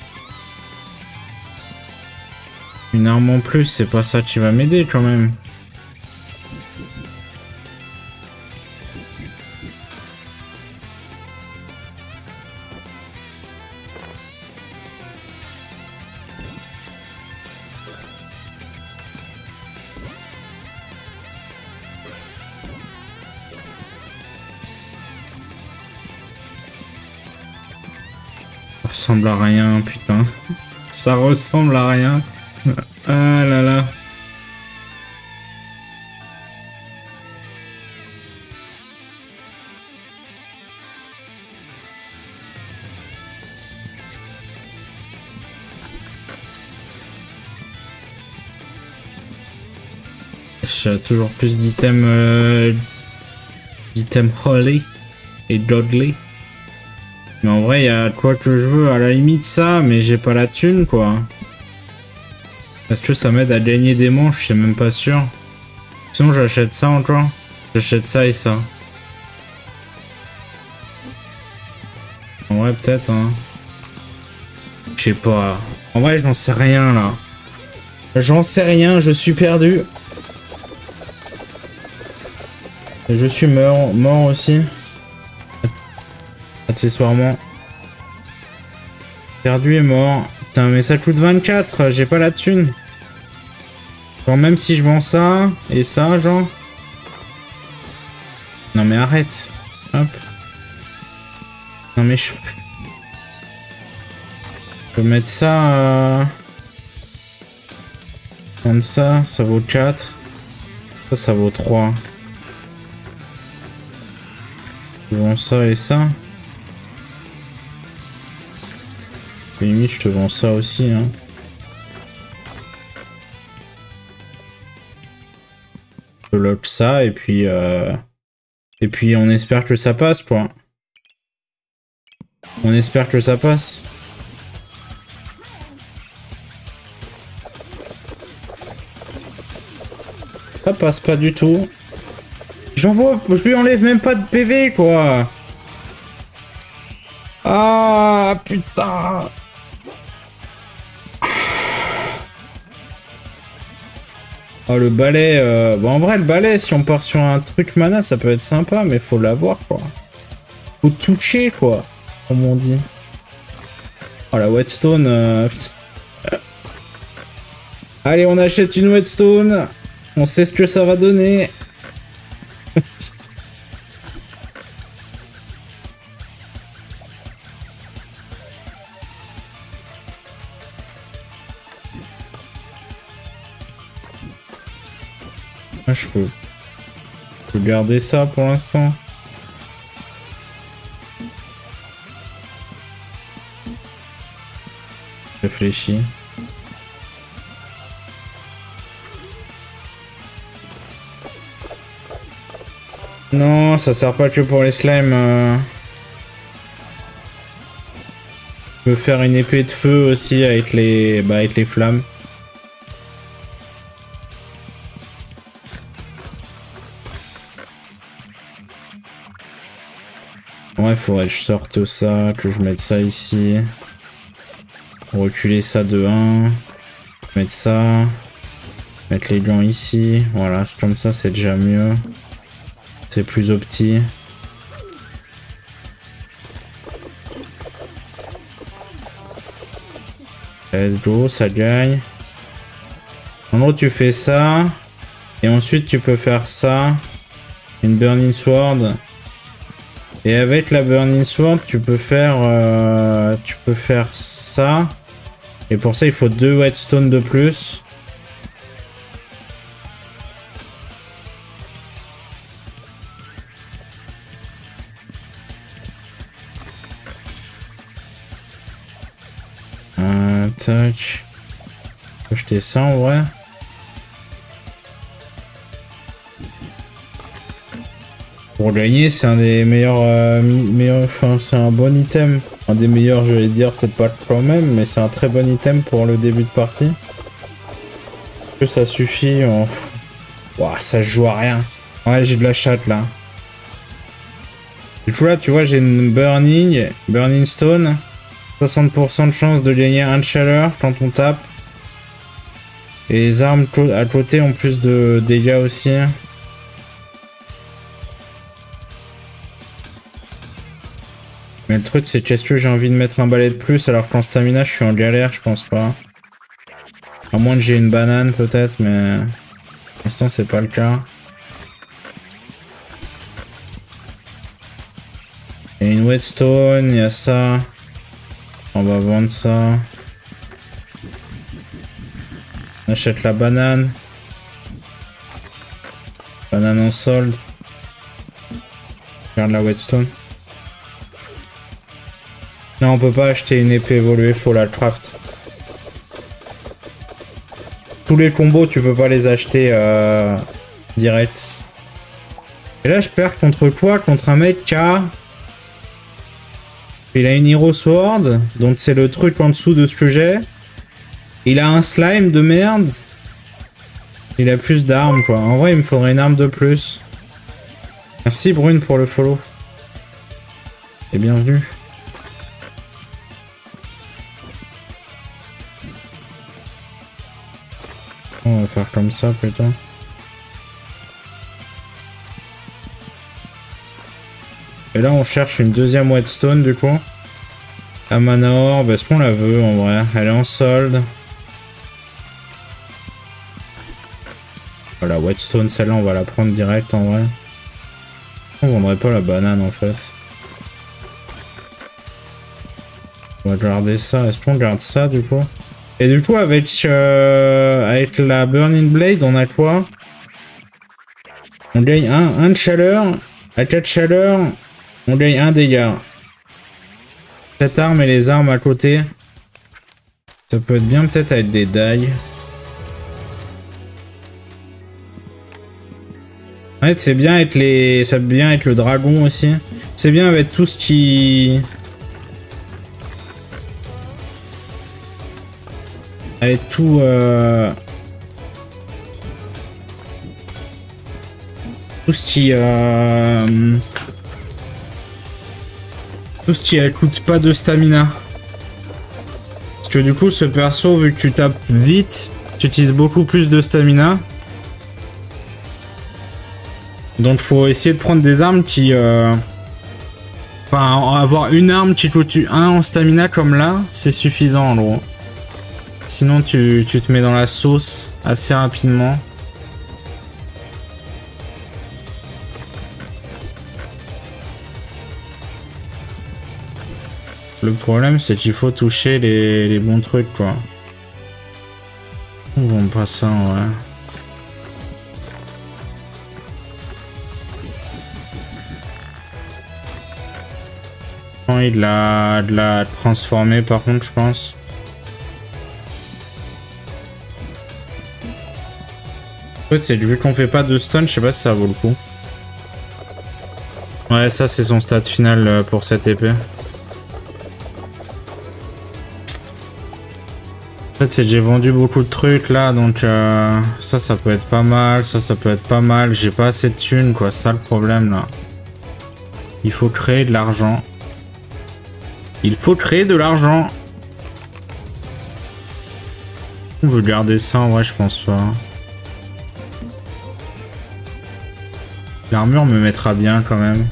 Une arme en plus, c'est pas ça qui va m'aider quand même. Ça ressemble à rien, putain. Ça ressemble à rien. Ah là là. J'ai toujours plus d'items euh, d'items holy et godly. Mais en vrai, il y a quoi que je veux, à la limite ça, mais j'ai pas la thune quoi. Est-ce que ça m'aide à gagner des manches? Je suis même pas sûr. Sinon j'achète ça encore. J'achète ça et ça. En vrai peut-être hein. Je sais pas. En vrai j'en sais rien là. J'en sais rien, je suis perdu. Je suis mort, mort aussi. Accessoirement. Perdu et mort. Putain mais ça coûte vingt-quatre, j'ai pas la thune. Genre même si je vends ça et ça genre. Non mais arrête. Hop. Non mais je... Je peux mettre ça... Euh... Comme ça, ça vaut quatre. Ça, ça vaut trois. Je vends ça et ça. Limite, je te vends ça aussi, hein. Je lock ça et puis... Euh... Et puis on espère que ça passe, quoi. On espère que ça passe. Ça passe pas du tout. J'en vois, je lui enlève même pas de P V, quoi. Ah, putain. Oh, le balai. Euh... Bon, en vrai, le balai, si on part sur un truc mana, ça peut être sympa, mais faut l'avoir, quoi. Faut toucher, quoi. Comme on dit. Oh, la whetstone. Euh... Allez, on achète une whetstone. On sait ce que ça va donner. Ah, je peux... je peux garder ça pour l'instant. Réfléchis. Non, ça sert pas que pour les slimes. Euh... Je peux faire une épée de feu aussi avec les, bah, avec les flammes. Ouais, faudrait que je sorte ça, que je mette ça ici. Reculer ça de un. Mettre ça. Mettre les gants ici. Voilà, c'est comme ça, c'est déjà mieux. C'est plus opti. Let's go, ça gagne. En gros, tu fais ça. Et ensuite, tu peux faire ça. Une Burning Sword. Et avec la Burning Sword, tu peux faire... Euh, tu peux faire ça. Et pour ça, il faut deux Whetstone de plus. Tac. Je peux jeter ça en vrai. Pour gagner, c'est un des meilleurs, euh, meilleurs enfin c'est un bon item. Un des meilleurs, je vais dire, peut-être pas quand même, mais c'est un très bon item pour le début de partie. Que ça suffit. On... Ouah, ça se joue à rien. Ouais, j'ai de la chatte là. Du coup là, tu vois, j'ai une Burning, Burning Stone. soixante pour cent de chance de gagner un de chaleur quand on tape. Et les armes à côté ont plus de dégâts aussi. Mais le truc c'est qu'est-ce que j'ai envie de mettre un balai de plus alors qu'en stamina je suis en galère, je pense pas. À moins que j'ai une banane peut-être, mais pour l'instant c'est pas le cas. Il y a une whetstone, il y a ça. On va vendre ça. On achète la banane. Banane en solde. Regarde la whetstone. Non, on peut pas acheter une épée évoluée, faut la craft. Tous les combos, tu peux pas les acheter euh, direct. Et là, je perds contre quoi? Contre un mec qui a... Il a une Hero Sword, donc c'est le truc en dessous de ce que j'ai. Il a un slime de merde. Il a plus d'armes quoi. En vrai il me faudrait une arme de plus. Merci Brune pour le follow. Et bienvenue. On va faire comme ça plutôt. Et là on cherche une deuxième whetstone du coup. La mana orb, est-ce qu'on la veut en vrai? Elle est en solde. Voilà, whetstone, celle-là on va la prendre direct en vrai. On vendrait pas la banane en fait. On va garder ça, est-ce qu'on garde ça du coup? Et du coup avec, euh, avec la Burning Blade on a quoi? On gagne un, un de chaleur. À quatre chaleur, on gagne un dégât. Cette arme et les armes à côté. Ça peut être bien peut-être avec des dagues. En fait c'est bien avec les. Ça peut bien avec le dragon aussi. C'est bien avec tout ce qui. Avec tout euh... tout ce qui euh... tout ce qui coûte pas de stamina. Parce que du coup ce perso vu que tu tapes vite, tu utilises beaucoup plus de stamina. Donc faut essayer de prendre des armes qui euh... enfin avoir une arme qui coûte un en stamina comme là, c'est suffisant en gros. Sinon tu, tu te mets dans la sauce assez rapidement. Le problème c'est qu'il faut toucher les, les bons trucs quoi. On vend pas ça en vrai. J'ai envie de la, de la transformer par contre je pense. En fait c'est vu qu'on fait pas de stun, je sais pas si ça vaut le coup. Ouais ça c'est son stat final pour cette épée. En fait c'est que j'ai vendu beaucoup de trucs là donc euh, ça ça peut être pas mal, ça ça peut être pas mal. J'ai pas assez de thunes quoi, ça le problème là. Il faut créer de l'argent. Il faut créer de l'argent. On veut garder ça en vrai je pense pas. L'armure me mettra bien quand même.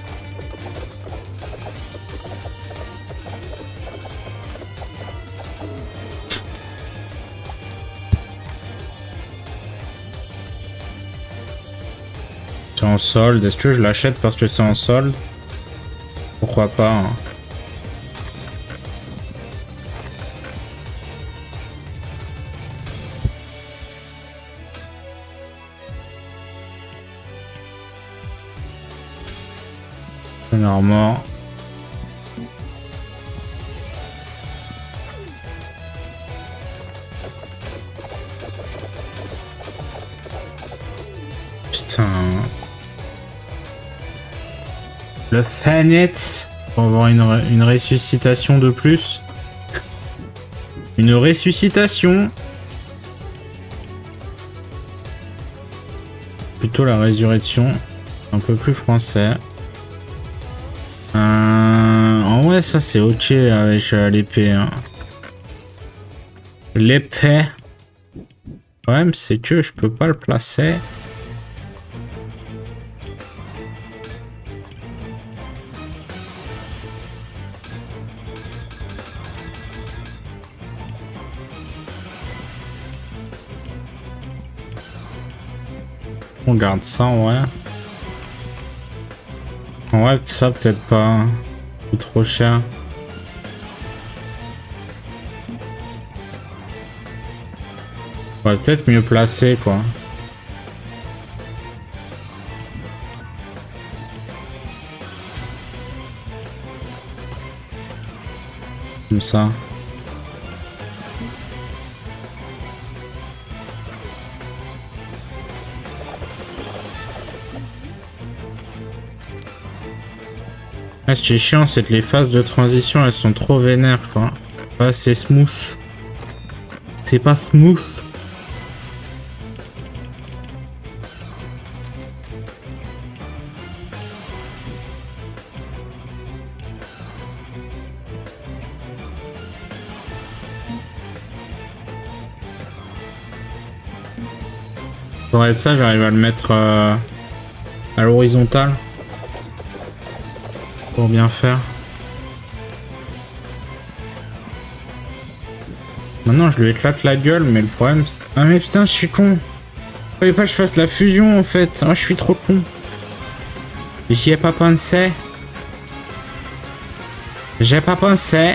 C'est en solde. Est-ce que je l'achète parce que c'est en solde? Pourquoi pas hein. Une armor. Putain. Le Fanet. Pour avoir une, une ressuscitation de plus. Une ressuscitation. Plutôt la résurrection. Un peu plus français. Euh... En vrai, ça c'est ok avec euh, l'épée. Hein. L'épée. Le problème, c'est que je peux pas le placer. On garde ça en vrai. En vrai, ça peut-être pas. Ou trop cher. On va peut-être mieux placer quoi. Comme ça. Ah, ce qui est chiant, c'est que les phases de transition, elles sont trop vénères, quoi. Pas assez smooth. C'est pas smooth. Pour être ça, j'arrive à le mettre euh, à l'horizontale pour bien faire. Maintenant, je lui éclate la gueule, mais le problème... Ah mais putain, je suis con. Fallait pas que je fasse la fusion, en fait. Ah, je suis trop con. J'y ai pas pensé. J'ai pas pensé.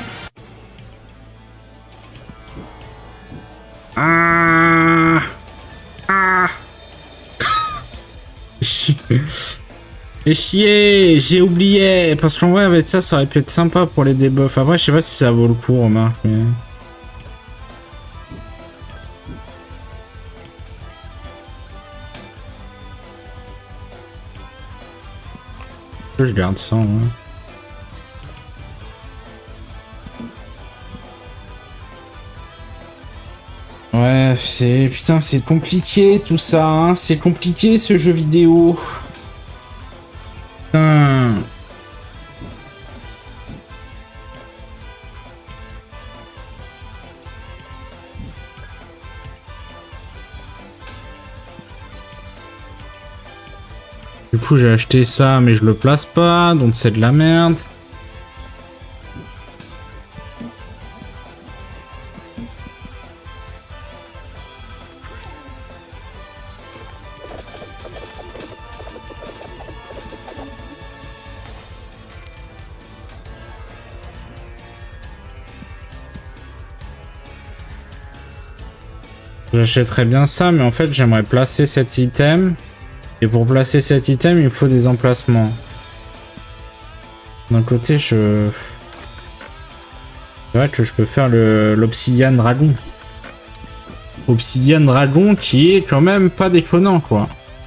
Ah. Ah. J'ai chier, j'ai oublié. Parce qu'en vrai, avec ça, ça aurait pu être sympa pour les debuffs. Après, je sais pas si ça vaut le coup, remarque. Mais... je garde ça, ouais. Ouais, c'est... Putain, c'est compliqué tout ça, hein. C'est compliqué ce jeu vidéo. Putain. Du coup, j'ai acheté ça, mais je le place pas, donc c'est de la merde. J'achèterais bien ça, mais en fait, j'aimerais placer cet item. Et pour placer cet item, il faut des emplacements. D'un côté, je... c'est vrai que je peux faire le l'Obsidian Dragon. Obsidian Dragon qui est quand même pas déconnant, quoi.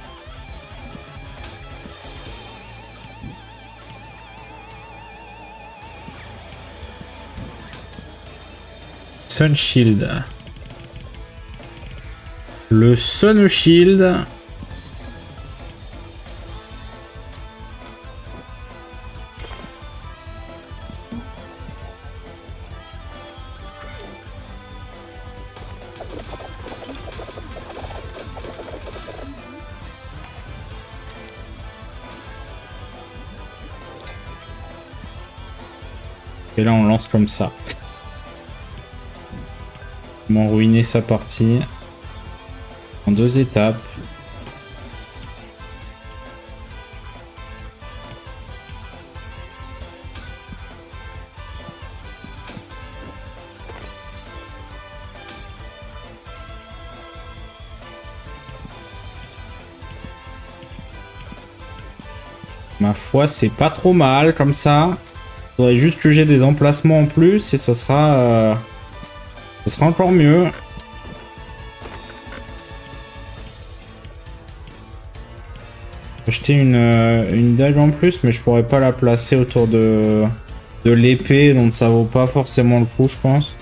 Sun Shield. Le Sun Shield. Et là, on lance comme ça. Comment ruiner sa partie en deux étapes. Ma foi, c'est pas trop mal comme ça. Faudrait juste que j'ai des emplacements en plus et ce sera, euh, ce sera encore mieux. Acheter une, euh, une dague en plus, mais je pourrais pas la placer autour de, de l'épée, donc ça vaut pas forcément le coup, je pense.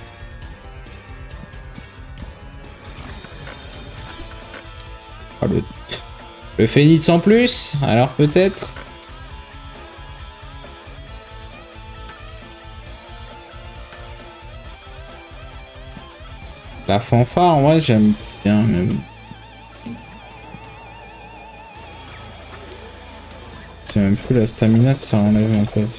Oh, le, le phénix en plus, alors peut-être. La fanfare, ouais, j'aime bien, même. C'est même plus la stamina de ça enlève en fait.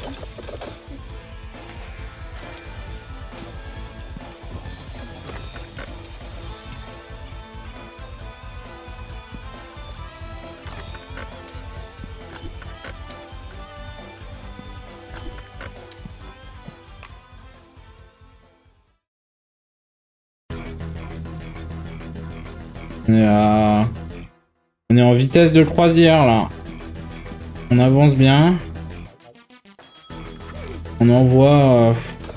On est à... On est en vitesse de croisière là. On avance bien. On envoie... Euh...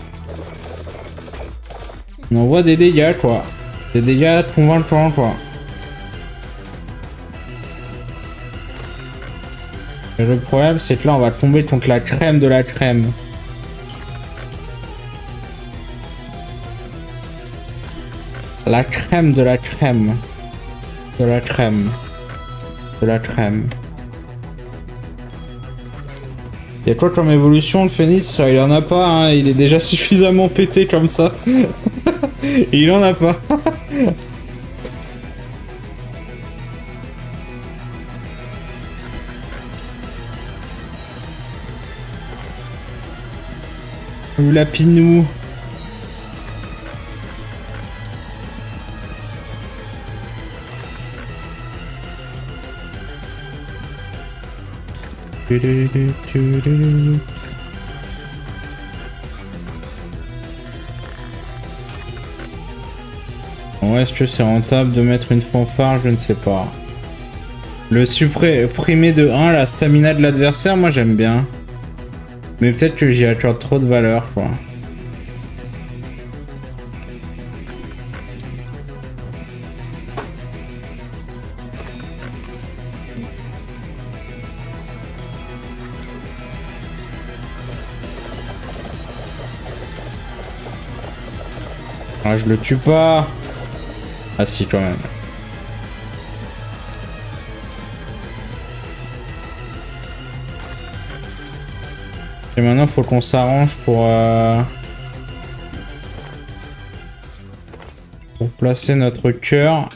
On envoie des dégâts quoi. Des dégâts convaincants quoi. Et le problème c'est que là on va tomber contre la crème de la crème. La crème de la crème. De la crème. De la crème. Y'a quoi comme évolution le Phénix? Il en a pas, hein. Il est déjà suffisamment pété comme ça. Il en a pas. Ou la pinou. Bon, est-ce que c'est rentable de mettre une fanfare? Je ne sais pas. Le supprimer de un, la stamina de l'adversaire, moi j'aime bien. Mais peut-être que j'y accorde trop de valeur, quoi. Ah, je le tue pas. Ah si, quand même. Et maintenant, faut qu'on s'arrange pour... Euh... pour placer notre cœur.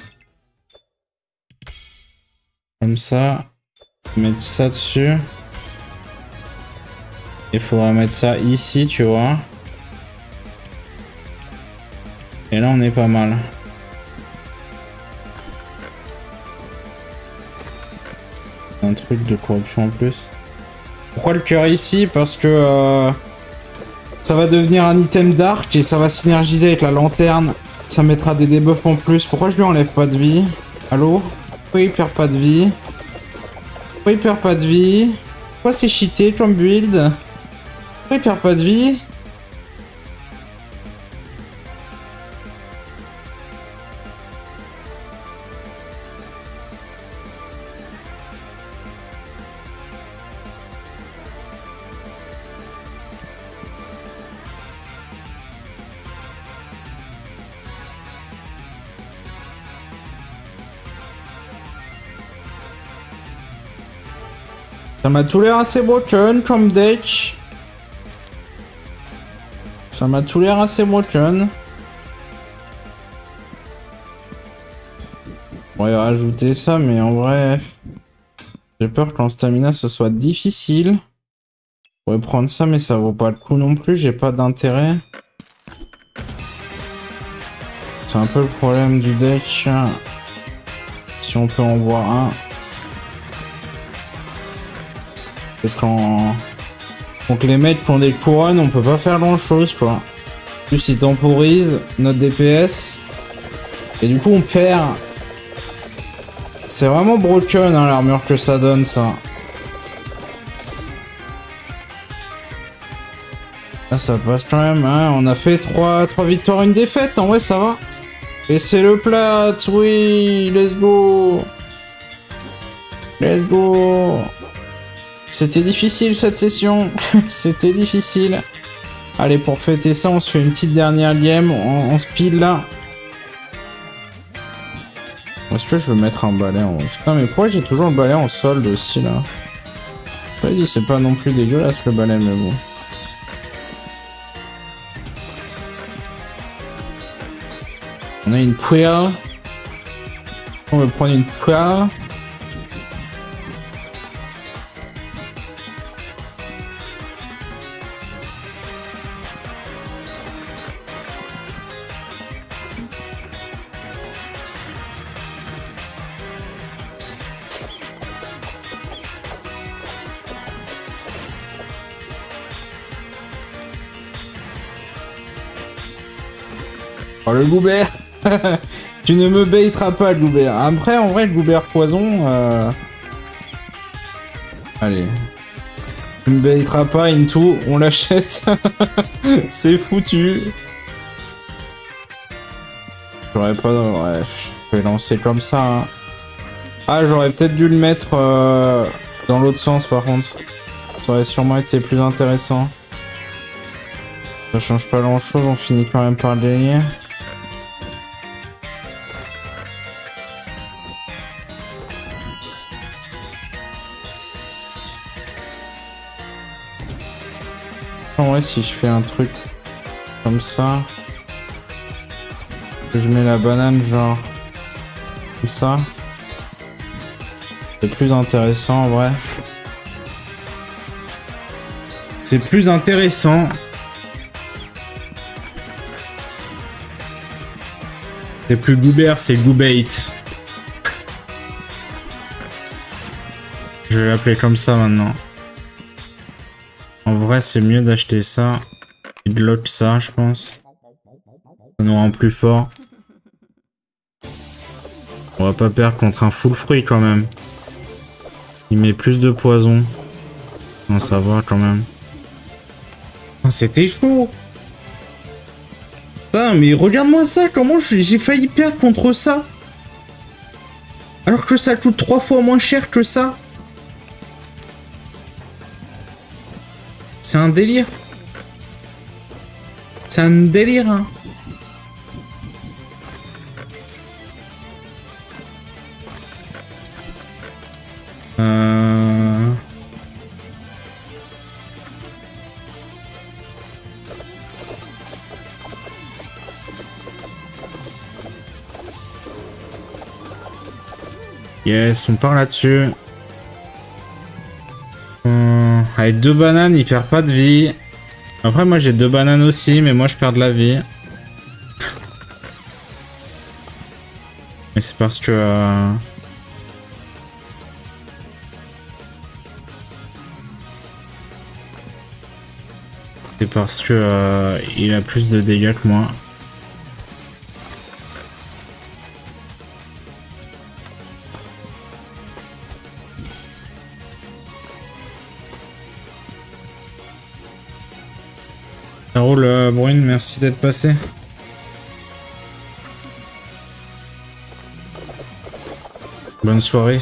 Comme ça. Mettre ça dessus. Il faudra mettre ça ici, tu vois. Et là, on est pas mal. Un truc de corruption en plus. Pourquoi le cœur ici? Parce que euh, ça va devenir un item d'arc et ça va synergiser avec la lanterne. Ça mettra des debuffs en plus. Pourquoi je lui enlève pas de vie? Allô? Pourquoi il perd pas de vie? Pourquoi il perd pas de vie? Pourquoi c'est cheaté comme build? Pourquoi il perd pas de vie? Ça m'a tout l'air assez broken comme deck. Ça m'a tout l'air assez broken. On va rajouter ça, mais en vrai... J'ai peur qu'en stamina ce soit difficile. On pourrait prendre ça, mais ça vaut pas le coup non plus. J'ai pas d'intérêt. C'est un peu le problème du deck. Si on peut en voir un. C'est quand... Donc les mecs qui ont des couronnes, on peut pas faire grand chose, quoi. Juste ils temporisent notre D P S. Et du coup on perd. C'est vraiment broken, hein, l'armure que ça donne, ça. Là ça passe quand même, hein. On a fait trois victoires, une défaite, en vrai ça va. Et c'est le plat, oui, let's go. Let's go. C'était difficile cette session. C'était difficile. Allez, pour fêter ça, on se fait une petite dernière game. On, on speed là. Est-ce que je veux mettre un balai en... Putain, mais pourquoi j'ai toujours le balai en solde aussi là? Vas-y, c'est pas non plus dégueulasse le balai, mais bon. On a une poêle. On va prendre une poêle. Oh le goubert. Tu ne me baiteras pas le goubert. Après en vrai le goubert poison euh... Allez. Tu me baiteras pas Into, on l'achète. C'est foutu. J'aurais pas... Ouais, je vais lancer comme ça. Hein. Ah j'aurais peut-être dû le mettre euh... dans l'autre sens par contre. Ça aurait sûrement été plus intéressant. Ça change pas grand chose, on finit quand même par le gagner. vrai si je fais un truc comme ça. Que je mets la banane genre comme ça. C'est plus intéressant en vrai. C'est plus intéressant. C'est plus Goobert, c'est Goobait. Je vais l'appeler comme ça maintenant. En vrai, c'est mieux d'acheter ça et de lock ça, je pense. Ça nous rend plus fort. On va pas perdre contre un full fruit quand même. Il met plus de poison. Non, ça va quand même. Oh, c'était chaud. Putain, mais regarde-moi ça, comment j'ai failli perdre contre ça. Alors que ça coûte trois fois moins cher que ça. C'est un délire. C'est un délire, hein. Euh... Yes, on part là-dessus. Hum, avec deux bananes, il perd pas de vie. Après, moi j'ai deux bananes aussi, mais moi je perds de la vie. Mais c'est parce que... Euh... C'est parce que euh, il a plus de dégâts que moi. Ça roule, euh, Brune, merci d'être passé. Bonne soirée.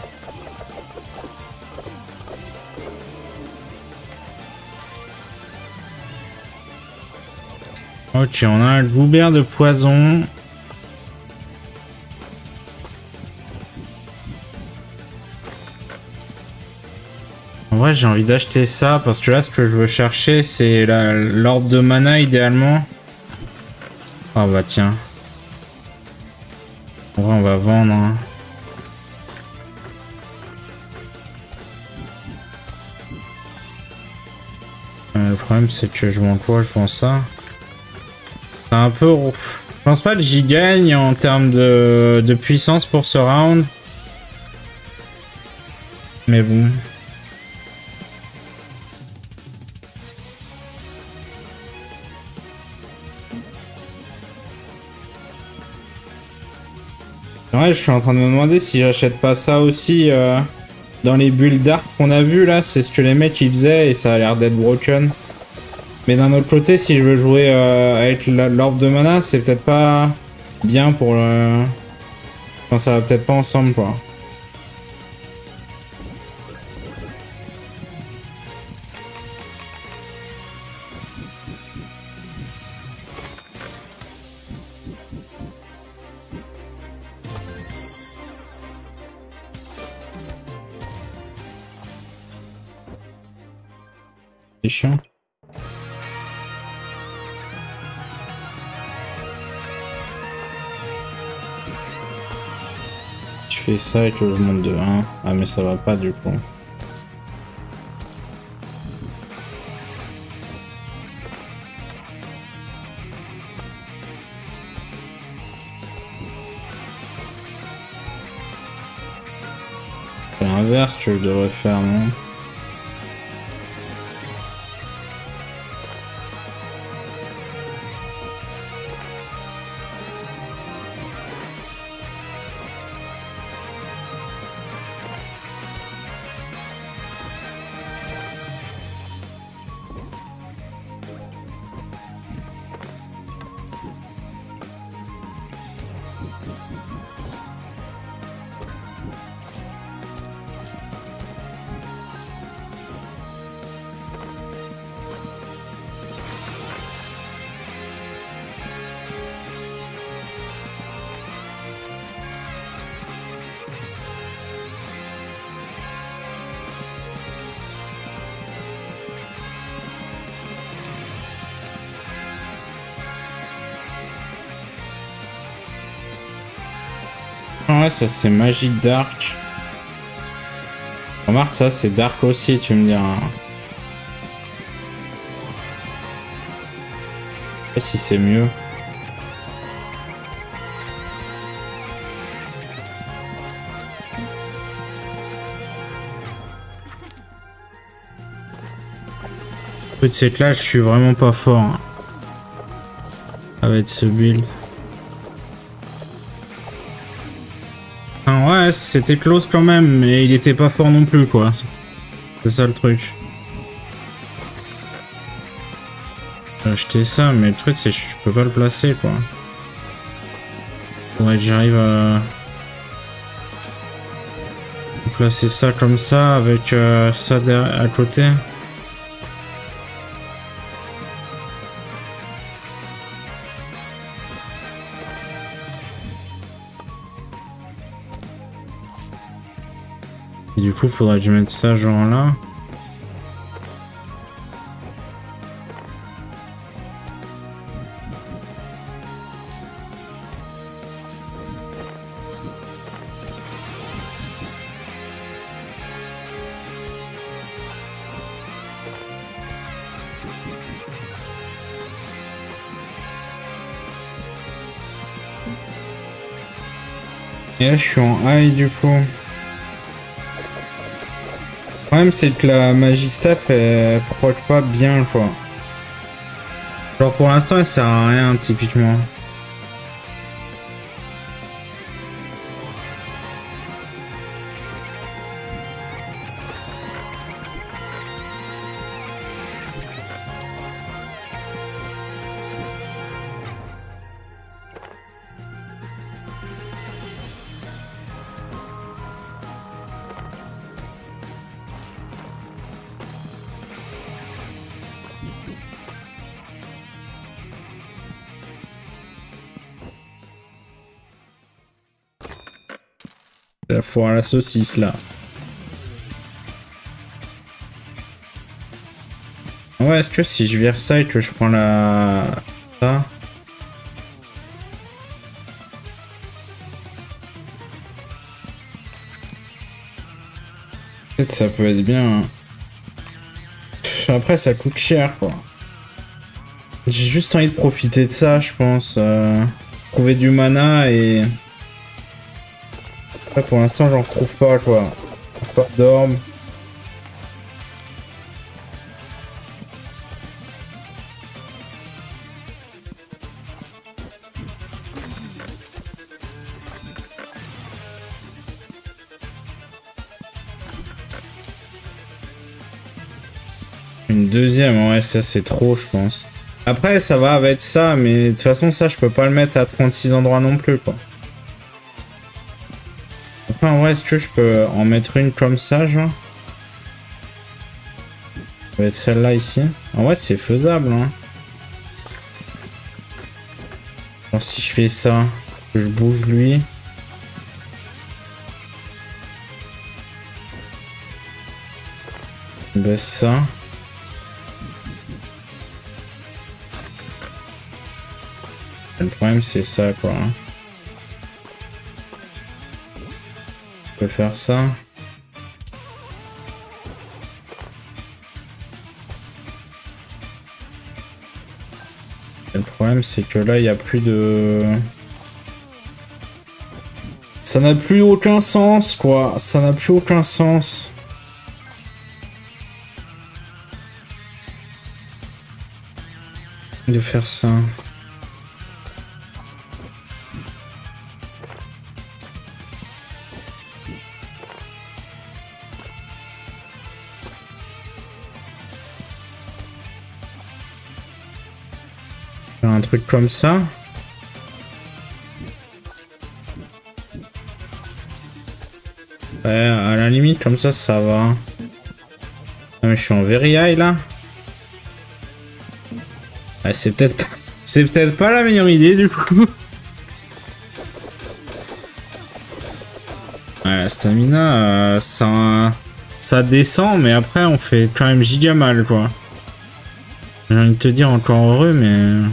Ok, on a un Goobert de poison. En vrai, j'ai envie d'acheter ça parce que là, ce que je veux chercher, c'est l'ordre de mana idéalement. Ah bah tiens. En vrai, on va vendre. Hein. Euh, le problème, c'est que je vends quoi? Je vends ça. C'est un peu... Je pense pas que j'y gagne en termes de, de puissance pour ce round. Mais bon. Ouais, je suis en train de me demander si j'achète pas ça aussi euh, dans les bulles d'arc qu'on a vu là. C'est ce que les mecs ils faisaient et ça a l'air d'être broken. Mais d'un autre côté, si je veux jouer euh, avec l'orbe de mana, c'est peut-être pas bien pour le... Enfin, ça va peut-être pas ensemble quoi. C'est chiant. Je fais ça et que je monte de un. Ah mais ça va pas du coup. C'est l'inverse que je devrais faire, non? Ah ouais, ça c'est magie dark. Remarque, ça c'est dark aussi, tu me diras. Je sais pas si c'est mieux. Le truc c'est que là je suis vraiment pas fort hein, avec ce build. Ah ouais, c'était close quand même, mais il était pas fort non plus quoi. C'est ça le truc. J'ai acheté ça, mais le truc c'est que je peux pas le placer quoi. Faudrait que j'arrive à placer ça comme ça avec euh, ça derrière, à côté. Et du coup, faudrait que je mette ça genre là. Et là, je suis en high du coup. Le problème c'est que la magie staff elle proc pas bien quoi. Genre pour l'instant elle sert à rien typiquement. La foire à la saucisse là. Ouais, est-ce que si je vire ça et que je prends la... ça... Peut-être ça peut être bien. Après ça coûte cher quoi. J'ai juste envie de profiter de ça je pense. Euh... Trouver du mana et... Après, pour l'instant, j'en retrouve pas, quoi. Pas d'orbe. Une deuxième, ouais, ça c'est trop, je pense. Après, ça va avec ça, mais de toute façon, ça, je peux pas le mettre à trente-six endroits non plus, quoi. Enfin, ouais, est-ce que je peux en mettre une comme ça, genre? Ça va être celle-là ici. Ah ouais, c'est faisable, hein. Bon, si je fais ça, que je bouge lui. Je baisse ça. Le problème, c'est ça, quoi. Je peux faire ça. Et le problème c'est que là il n'y a plus de... Ça n'a plus aucun sens quoi. Ça n'a plus aucun sens. De faire ça. Un truc comme ça. Ouais, à la limite, comme ça, ça va. Non, mais je suis en very high, là. Ouais, c'est peut-être pas... C'est peut-être pas la meilleure idée, du coup. Ouais, la stamina, euh, ça... Ça descend, mais après, on fait quand même giga mal, quoi. J'ai envie de te dire encore heureux, mais...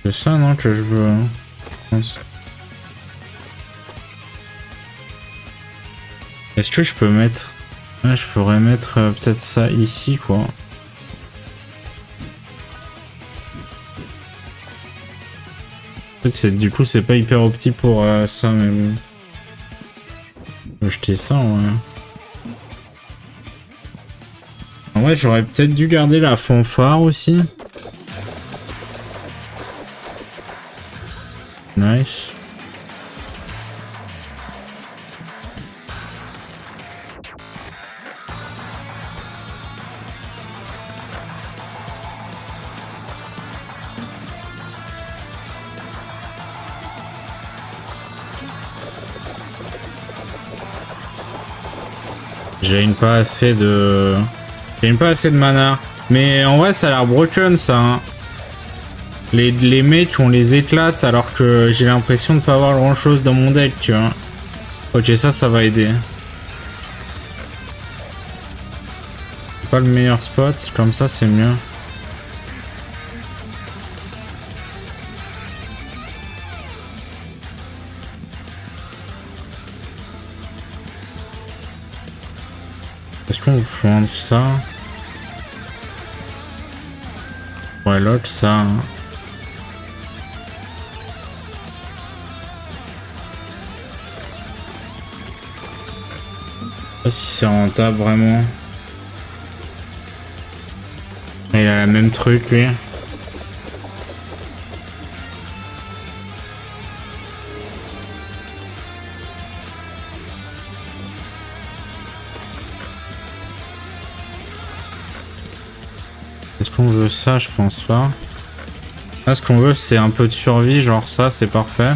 C'est ça, non, que je veux. Hein, je pense. Est-ce que je peux mettre... Ouais, je pourrais mettre euh, peut-être ça ici, quoi. En fait, c'est, du coup, c'est pas hyper opti pour euh, ça, mais bon. Je vais jeter ça, ouais. En vrai, j'aurais peut-être dû garder la fanfare aussi. Nice. J'ai une pas assez de... J'ai une pas assez de mana. Mais en vrai, ça a l'air broken, ça. Hein. Les, les mecs, on les éclate alors que j'ai l'impression de pas avoir grand chose dans mon deck, tu vois. Ok, ça, ça va aider. Pas le meilleur spot, comme ça, c'est mieux. Est-ce qu'on vous fout ça? Ouais, lock ça. Hein. Je sais pas si c'est rentable vraiment. Il a le même truc lui. Est-ce qu'on veut ça? Je pense pas. Là, ce qu'on veut, c'est un peu de survie, genre ça, c'est parfait.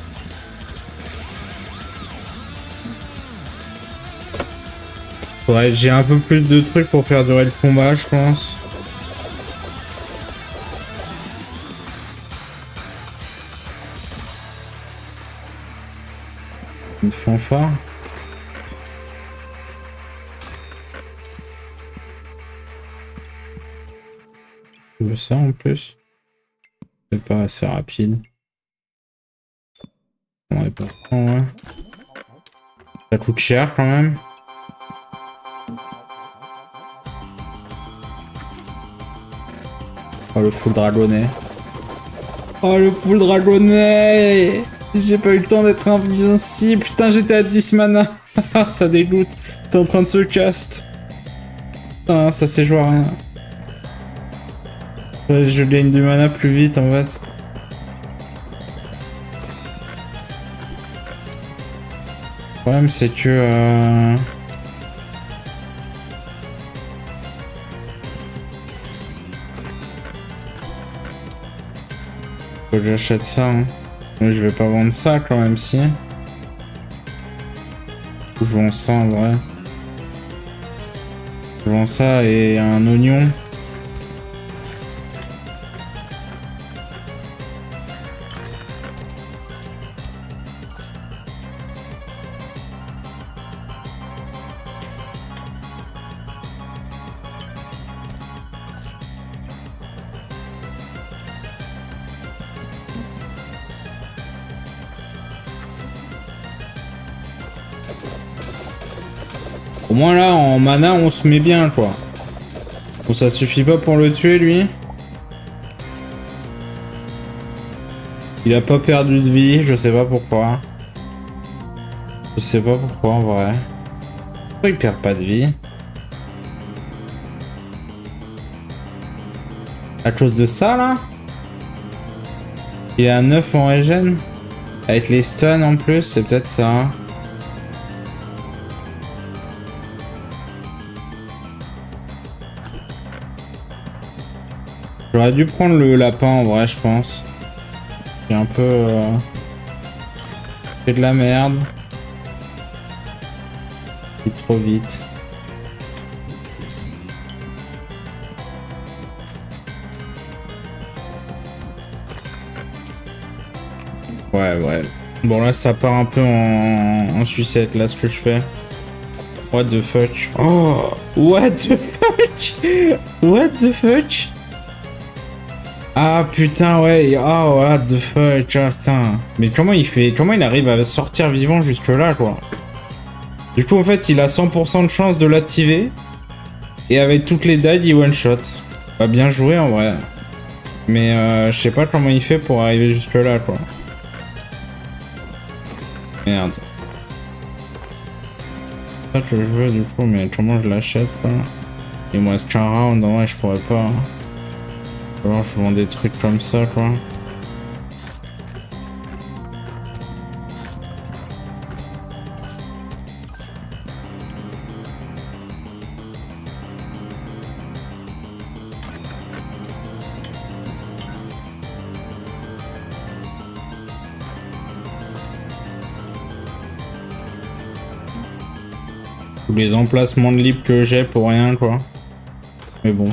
Ouais, j'ai un peu plus de trucs pour faire durer le combat, je pense. Une fanfare. Je veux ça en plus. C'est pas assez rapide. On est pas ouais. Ça coûte cher quand même. Oh le full dragonnet. Oh le full dragonnet. J'ai pas eu le temps d'être invincible. Putain, j'étais à dix mana. Ça dégoûte. T'es en train de se cast. Putain, ça c'est joué à rien. Je gagne du mana plus vite en fait. Le problème c'est que... Euh... Faut que j'achète ça. Hein. Mais je vais pas vendre ça quand même si. Je vends ça en vrai. Je vends ça et un oignon. Au moins là, en mana, on se met bien, quoi. Bon, ça suffit pas pour le tuer, lui. Il a pas perdu de vie, je sais pas pourquoi. Je sais pas pourquoi, en vrai. Pourquoi il perd pas de vie? À cause de ça, là? Il est à neuf en régène? Avec les stuns en plus, c'est peut-être ça. J'aurais dû prendre le lapin en vrai, je pense. J'ai un peu euh, fait de la merde. Il est trop vite. Ouais, ouais. Bon là, ça part un peu en, en sucette là, ce que je fais. What the fuck? Oh, what the fuck? What the fuck? Ah putain ouais, oh what the fuck, putain. Mais comment il fait, comment il arrive à sortir vivant jusque là quoi. Du coup en fait il a cent pour cent de chance de l'activer. Et avec toutes les dagues il one shot. Bah bien joué en vrai. Mais euh, je sais pas comment il fait pour arriver jusque là quoi. Merde. C'est ça que je veux du coup, mais comment je l'achète là? Il me reste qu'un round, en vrai je pourrais pas. Alors je vends des trucs comme ça quoi. Tous les emplacements de libre que j'ai pour rien quoi. Mais bon.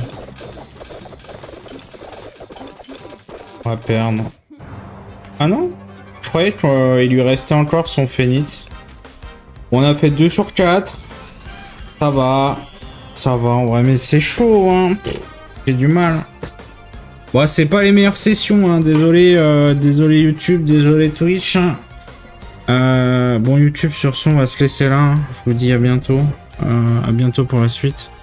On va perdre. Ah non? Je croyais qu'il lui restait encore son phénix. On a fait deux sur quatre. Ça va. Ça va en vrai, mais c'est chaud hein. J'ai du mal. Bon, c'est pas les meilleures sessions hein. Désolé, euh, désolé YouTube, désolé Twitch. Hein. Euh, bon YouTube sur ce on va se laisser là. Je vous dis à bientôt. Euh, à bientôt pour la suite.